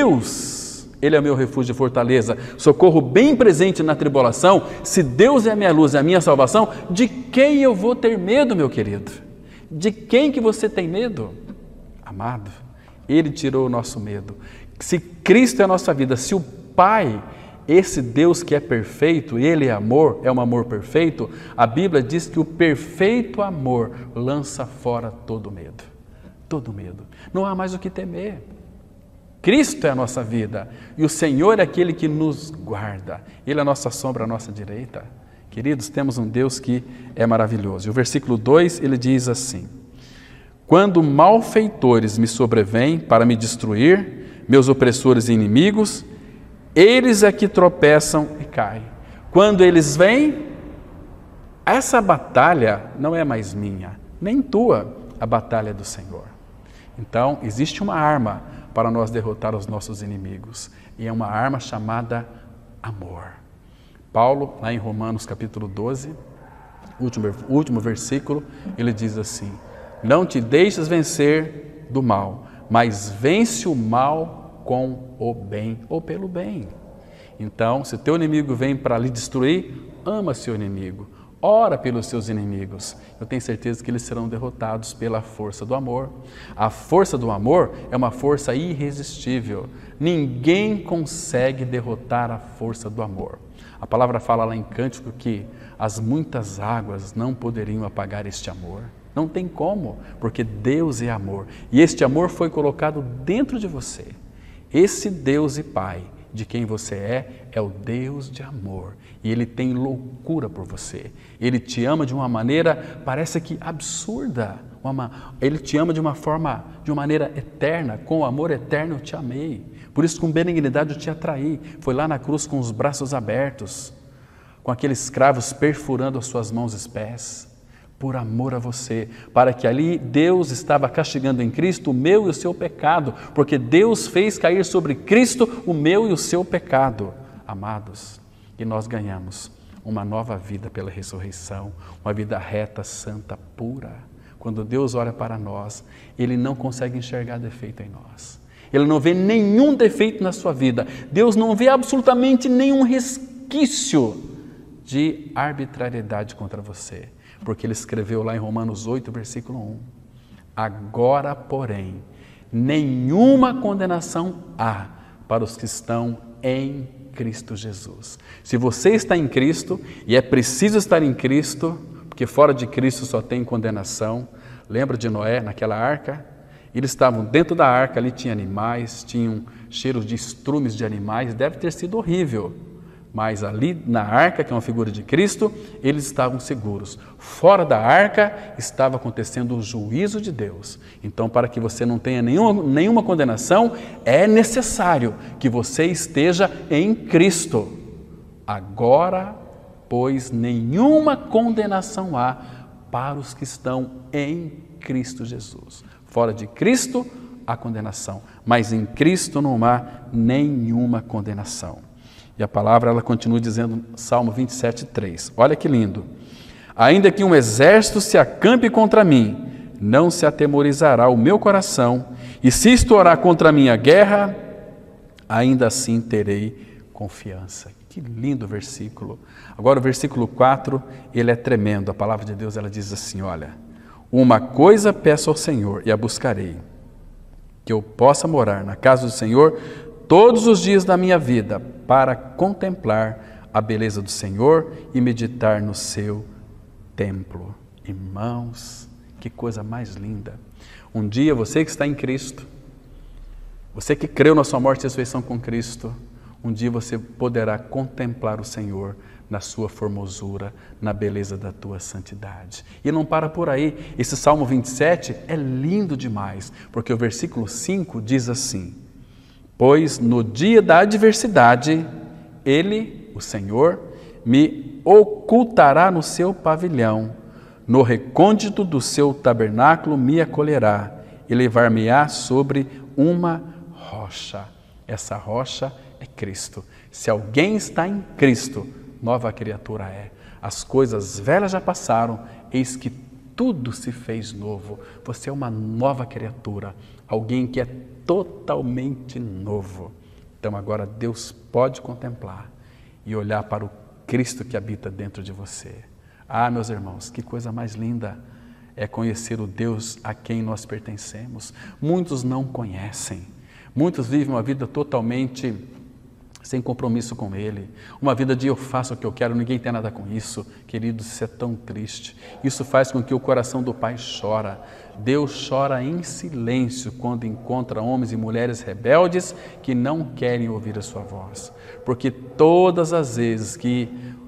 Speaker 1: Deus, Ele é o meu refúgio e fortaleza, socorro bem presente na tribulação, se Deus é a minha luz e a minha salvação, de quem eu vou ter medo, meu querido? De quem que você tem medo? Amado, Ele tirou o nosso medo. Se Cristo é a nossa vida, se o Pai, esse Deus que é perfeito, Ele é amor, é um amor perfeito, a Bíblia diz que o perfeito amor lança fora todo medo. Todo medo. Não há mais o que temer. Cristo é a nossa vida e o Senhor é aquele que nos guarda. Ele é a nossa sombra, a nossa direita. Queridos, temos um Deus que é maravilhoso. E o versículo 2, ele diz assim: quando malfeitores me sobrevêm para me destruir, meus opressores e inimigos, eles é que tropeçam e caem. Quando eles vêm, essa batalha não é mais minha, nem tua, a batalha é do Senhor. Então, existe uma arma para nós derrotar os nossos inimigos, e é uma arma chamada amor. Paulo, lá em Romanos capítulo 12, último versículo, ele diz assim: não te deixes vencer do mal, mas vence o mal com o bem, ou pelo bem. Então, se teu inimigo vem para lhe destruir, ama seu inimigo, ora pelos seus inimigos. Eu tenho certeza que eles serão derrotados pela força do amor. A força do amor é uma força irresistível. Ninguém consegue derrotar a força do amor. A palavra fala lá em Cântico que as muitas águas não poderiam apagar este amor. Não tem como, porque Deus é amor. E este amor foi colocado dentro de você. Esse Deus e Pai de quem você é o Deus de amor. E Ele tem loucura por você. Ele te ama de uma maneira, parece que absurda. Ele te ama de uma maneira eterna. Com o amor eterno eu te amei. Por isso, com benignidade eu te atraí. Foi lá na cruz com os braços abertos, com aqueles cravos perfurando as suas mãos e pés. por amor a você, para que ali Deus estava castigando em Cristo o meu e o seu pecado, porque Deus fez cair sobre Cristo o meu e o seu pecado. Amados, e nós ganhamos uma nova vida pela ressurreição, uma vida reta, santa, pura. Quando Deus olha para nós, Ele não consegue enxergar defeito em nós. Ele não vê nenhum defeito na sua vida. Deus não vê absolutamente nenhum resquício de arbitrariedade contra você. Porque Ele escreveu lá em Romanos 8, versículo 1. Agora, porém, nenhuma condenação há para os que estão em Cristo Jesus. Se você está em Cristo, e é preciso estar em Cristo, porque fora de Cristo só tem condenação. Lembra de Noé naquela arca? Eles estavam dentro da arca, ali tinha animais, tinham cheiros de estrumes de animais, deve ter sido horrível. Mas ali na arca, que é uma figura de Cristo, eles estavam seguros. Fora da arca estava acontecendo o juízo de Deus. Então, para que você não tenha nenhuma condenação, é necessário que você esteja em Cristo. Agora, pois, nenhuma condenação há para os que estão em Cristo Jesus. Fora de Cristo, há condenação, mas em Cristo não há nenhuma condenação. E a palavra, ela continua dizendo, Salmo 27, 3. Olha que lindo. Ainda que um exército se acampe contra mim, não se atemorizará o meu coração, e se estourar contra mim a guerra, ainda assim terei confiança. Que lindo versículo. Agora o versículo 4, ele é tremendo. A palavra de Deus, ela diz assim, olha, uma coisa peço ao Senhor e a buscarei, que eu possa morar na casa do Senhor todos os dias da minha vida, para contemplar a beleza do Senhor e meditar no seu templo. Irmãos, que coisa mais linda. Um dia, você que está em Cristo, você que creu na sua morte e ressurreição com Cristo, um dia você poderá contemplar o Senhor na sua formosura, na beleza da tua santidade. E não para por aí. Esse Salmo 27 é lindo demais, porque o versículo 5 diz assim, pois no dia da adversidade, Ele, o Senhor, me ocultará no seu pavilhão, no recôndito do seu tabernáculo me acolherá e levar-me-á sobre uma rocha. Essa rocha é Cristo. Se alguém está em Cristo, nova criatura é. As coisas velhas já passaram, eis que tudo se fez novo. Você é uma nova criatura, alguém que é totalmente novo. Então agora Deus pode contemplar e olhar para o Cristo que habita dentro de você. Ah, meus irmãos, que coisa mais linda é conhecer o Deus a quem nós pertencemos. Muitos não conhecem, muitos vivem uma vida totalmente sem compromisso com Ele, uma vida de eu faço o que eu quero, ninguém tem nada com isso. Queridos, isso é tão triste. Isso faz com que o coração do Pai chora. Deus chora em silêncio quando encontra homens e mulheres rebeldes que não querem ouvir a sua voz. Porque todas as vezes que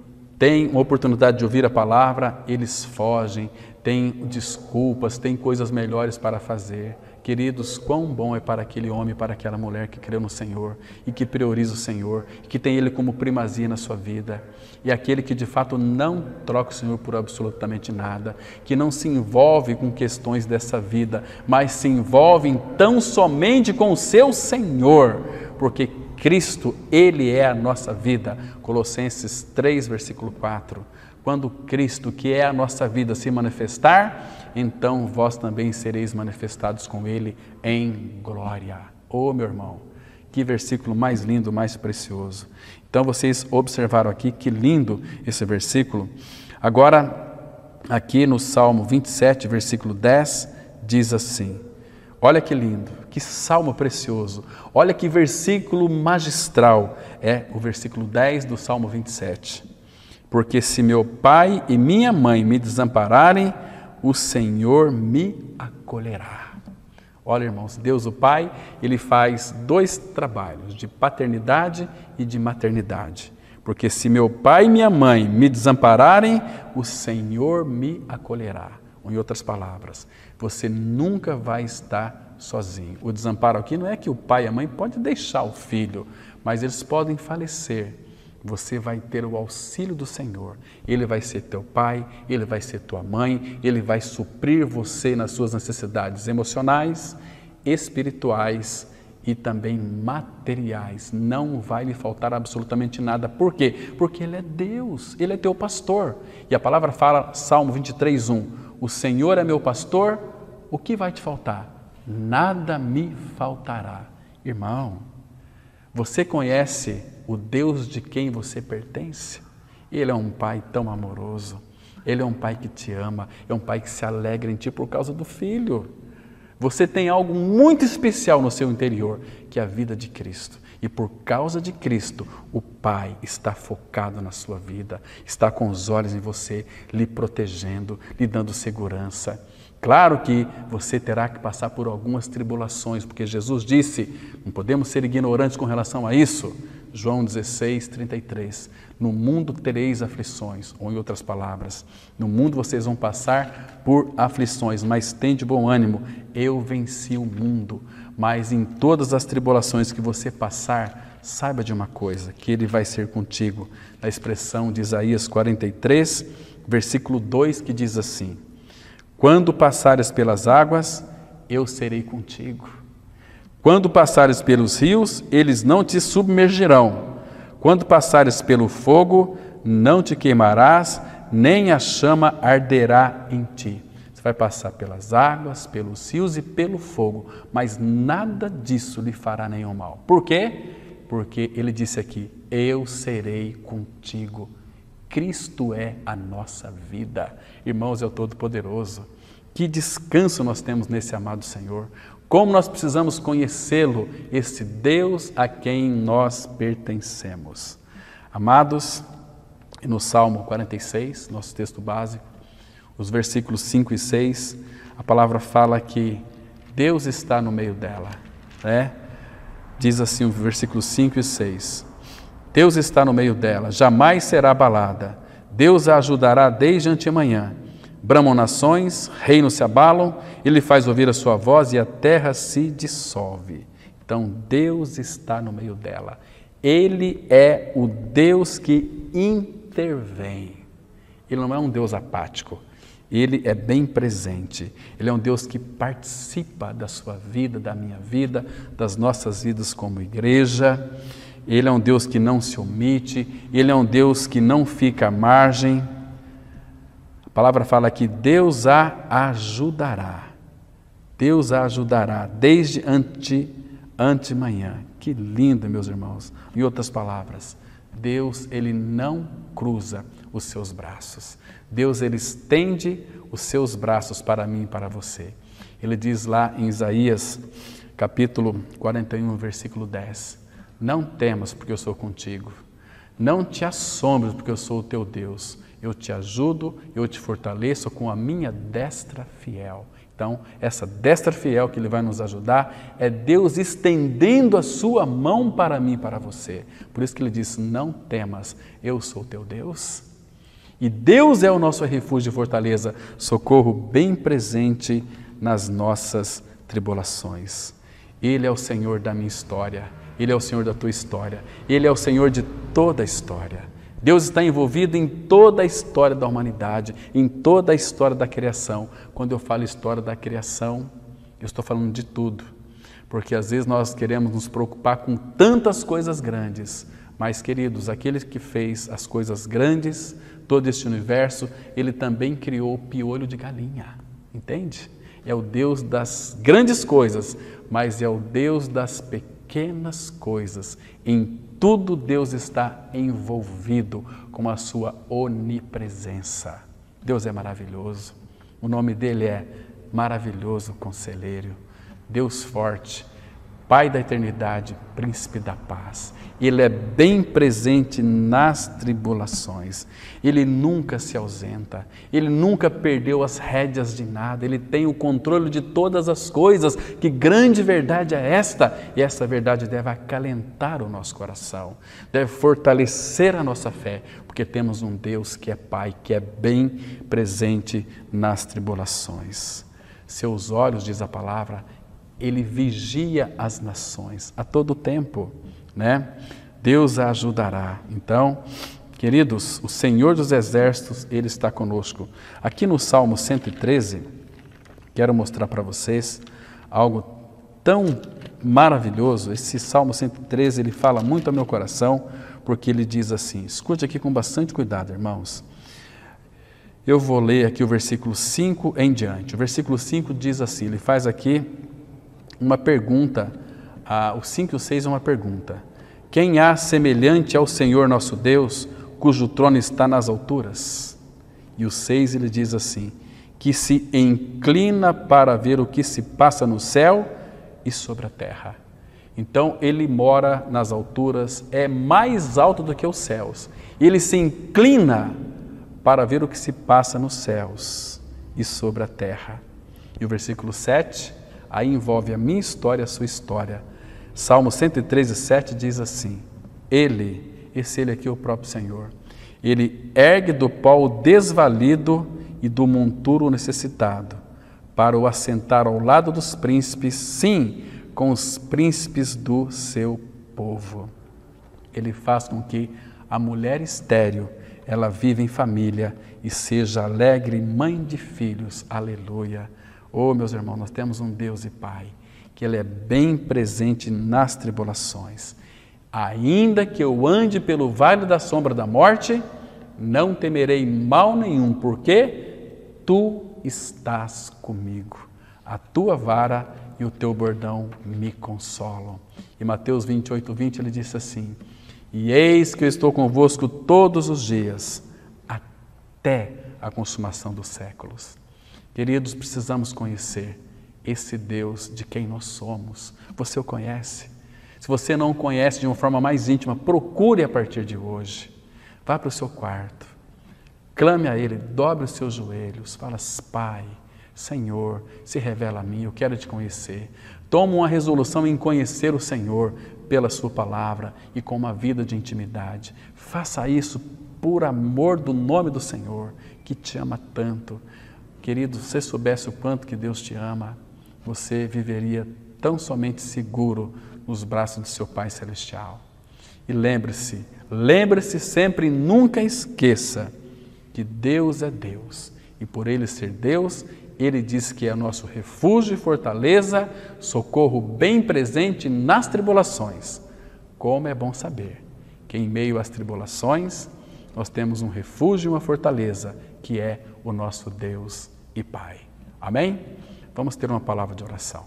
Speaker 1: têm uma oportunidade de ouvir a palavra, eles fogem, têm desculpas, têm coisas melhores para fazer. Queridos, quão bom é para aquele homem, para aquela mulher que creu no Senhor e que prioriza o Senhor, que tem Ele como primazia na sua vida. E aquele que de fato não troca o Senhor por absolutamente nada, que não se envolve com questões dessa vida, mas se envolve tão somente com o seu Senhor, porque Cristo, Ele é a nossa vida. Colossenses 3, versículo 4. Quando Cristo, que é a nossa vida, se manifestar, então vós também sereis manifestados com Ele em glória. Oh, meu irmão, que versículo mais lindo, mais precioso. Então vocês observaram aqui que lindo esse versículo. Agora, aqui no Salmo 27, versículo 10, diz assim, olha que lindo, que salmo precioso, olha que versículo magistral, é o versículo 10 do Salmo 27. Porque se meu pai e minha mãe me desampararem, o Senhor me acolherá. Olha, irmãos, Deus o Pai, Ele faz dois trabalhos, de paternidade e de maternidade. Porque se meu pai e minha mãe me desampararem, o Senhor me acolherá. Em outras palavras, você nunca vai estar sozinho. O desamparo aqui não é que o pai e a mãe podem deixar o filho, mas eles podem falecer. você vai ter o auxílio do Senhor. Ele vai ser teu pai, Ele vai ser tua mãe, Ele vai suprir você nas suas necessidades emocionais, espirituais e também materiais. Não vai lhe faltar absolutamente nada. Por quê? Porque Ele é Deus, Ele é teu pastor. E a palavra fala, Salmo 23:1, o Senhor é meu pastor, o que vai te faltar? Nada me faltará. Irmão, você conhece o Deus de quem você pertence? Ele é um Pai tão amoroso, Ele é um Pai que te ama, é um Pai que se alegra em ti por causa do Filho. Você tem algo muito especial no seu interior, que é a vida de Cristo. E por causa de Cristo, o Pai está focado na sua vida, está com os olhos em você, lhe protegendo, lhe dando segurança. Claro que você terá que passar por algumas tribulações, porque Jesus disse, não podemos ser ignorantes com relação a isso. João 16:33, no mundo tereis aflições, ou em outras palavras, no mundo vocês vão passar por aflições, mas tende bom ânimo, eu venci o mundo. Mas em todas as tribulações que você passar, saiba de uma coisa, que Ele vai ser contigo. Na expressão de Isaías 43, versículo 2, que diz assim, quando passares pelas águas, eu serei contigo. Quando passares pelos rios, eles não te submergirão. Quando passares pelo fogo, não te queimarás, nem a chama arderá em ti. Você vai passar pelas águas, pelos rios e pelo fogo, mas nada disso lhe fará nenhum mal. Por quê? Porque Ele disse aqui, eu serei contigo. Cristo é a nossa vida. Irmãos, é o Todo-Poderoso. Que descanso nós temos nesse amado Senhor. Como nós precisamos conhecê-lo, esse Deus a quem nós pertencemos. Amados, no Salmo 46, nosso texto básico, os versículos 5 e 6, a palavra fala que Deus está no meio dela, né? Diz assim o versículo 5 e 6, Deus está no meio dela, jamais será abalada, Deus a ajudará desde antemanhã. Bramam nações, reinos se abalam, Ele faz ouvir a sua voz e a terra se dissolve. Então Deus está no meio dela. Ele é o Deus que intervém. Ele não é um Deus apático. Ele é bem presente. Ele é um Deus que participa da sua vida, da minha vida, das nossas vidas como igreja. Ele é um Deus que não se omite. Ele é um Deus que não fica à margem. A palavra fala que Deus a ajudará. Deus a ajudará desde antemanhã. Que lindo, meus irmãos. Em outras palavras, Deus, Ele não cruza os seus braços. Deus, Ele estende os seus braços para mim e para você. Ele diz lá em Isaías, capítulo 41, versículo 10, não temas porque eu sou contigo. Não te assombres porque eu sou o teu Deus. Eu te ajudo, eu te fortaleço com a minha destra fiel. Então, essa destra fiel que Ele vai nos ajudar é Deus estendendo a sua mão para mim e para você. Por isso que Ele diz, não temas, eu sou o teu Deus. E Deus é o nosso refúgio e fortaleza, socorro bem presente nas nossas tribulações. Ele é o Senhor da minha história, Ele é o Senhor da tua história, Ele é o Senhor de toda a história. Deus está envolvido em toda a história da humanidade, em toda a história da criação. Quando eu falo história da criação, eu estou falando de tudo. Porque às vezes nós queremos nos preocupar com tantas coisas grandes. Mas, queridos, aquele que fez as coisas grandes, todo este universo, Ele também criou o piolho de galinha. Entende? É o Deus das grandes coisas, mas é o Deus das pequenas coisas. Em tudo Deus está envolvido com a sua onipresença. Deus é maravilhoso. O nome dele é maravilhoso conselheiro, Deus forte, Pai da eternidade, príncipe da paz. Ele é bem presente nas tribulações. Ele nunca se ausenta. Ele nunca perdeu as rédeas de nada. Ele tem o controle de todas as coisas. Que grande verdade é esta? E essa verdade deve acalentar o nosso coração. Deve fortalecer a nossa fé. Porque temos um Deus que é Pai, que é bem presente nas tribulações. Seus olhos, diz a palavra, Ele vigia as nações a todo tempo, né? Deus a ajudará. Então, queridos, o Senhor dos Exércitos, Ele está conosco. Aqui no Salmo 113, quero mostrar para vocês algo tão maravilhoso. Esse Salmo 113, ele fala muito ao meu coração, porque ele diz assim, escute aqui com bastante cuidado, irmãos. Eu vou ler aqui o versículo 5 em diante. O versículo 5 diz assim, ele faz aqui uma pergunta, o 5 e o 6 é uma pergunta. Quem há semelhante ao Senhor nosso Deus, cujo trono está nas alturas? E o 6 ele diz assim, que se inclina para ver o que se passa no céu e sobre a terra. Então ele mora nas alturas, é mais alto do que os céus. Ele se inclina para ver o que se passa nos céus e sobre a terra. E o versículo 7, aí envolve a minha história, a sua história. Salmo 113, 7 diz assim, Ele aqui é o próprio Senhor, Ele ergue do pó o desvalido e do monturo o necessitado, para o assentar ao lado dos príncipes, sim, com os príncipes do seu povo. Ele faz com que a mulher estéril, ela viva em família e seja alegre mãe de filhos. Aleluia. Oh, meus irmãos, nós temos um Deus e Pai, que Ele é bem presente nas tribulações. Ainda que eu ande pelo vale da sombra da morte, não temerei mal nenhum, porque Tu estás comigo. A Tua vara e o Teu bordão me consolam. E Mateus 28, 20, ele disse assim, e eis que eu estou convosco todos os dias, até a consumação dos séculos. Queridos, precisamos conhecer esse Deus de quem nós somos. Você o conhece? Se você não o conhece de uma forma mais íntima, procure a partir de hoje. Vá para o seu quarto, clame a Ele, dobre os seus joelhos, fala, Pai, Senhor, se revela a mim, eu quero te conhecer. Toma uma resolução em conhecer o Senhor pela sua palavra e com uma vida de intimidade. Faça isso por amor do nome do Senhor, que te ama tanto. Querido, se você soubesse o quanto que Deus te ama, você viveria tão somente seguro nos braços do seu Pai Celestial. E lembre-se sempre e nunca esqueça que Deus é Deus. E por Ele ser Deus, Ele diz que é nosso refúgio e fortaleza, socorro bem presente nas tribulações. Como é bom saber que em meio às tribulações, nós temos um refúgio e uma fortaleza, que é o nosso Deus e Pai. Amém? Vamos ter uma palavra de oração.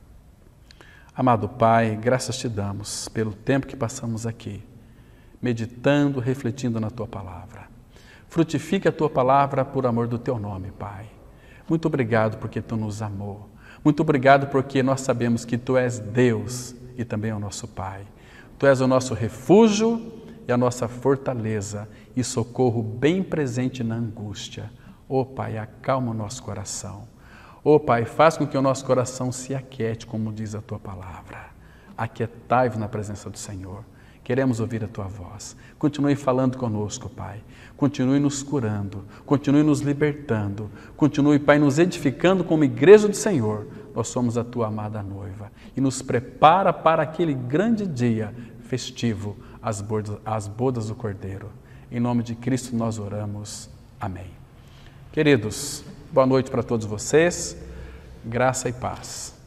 Speaker 1: Amado Pai, graças te damos pelo tempo que passamos aqui, meditando, refletindo na Tua palavra. Frutifica a Tua palavra por amor do Teu nome, Pai. Muito obrigado porque Tu nos amou. Muito obrigado porque nós sabemos que Tu és Deus e também é o nosso Pai. Tu és o nosso refúgio e a nossa fortaleza e socorro bem presente na angústia. Ó Pai, acalma o nosso coração. Ó Pai, faz com que o nosso coração se aquiete, como diz a Tua palavra. Aquietai-vos na presença do Senhor. Queremos ouvir a Tua voz. Continue falando conosco, Pai. Continue nos curando, continue nos libertando, continue, Pai, nos edificando como igreja do Senhor. Nós somos a Tua amada noiva e nos prepara para aquele grande dia festivo, as bodas do Cordeiro. Em nome de Cristo nós oramos. Amém. Queridos, boa noite para todos vocês, graça e paz.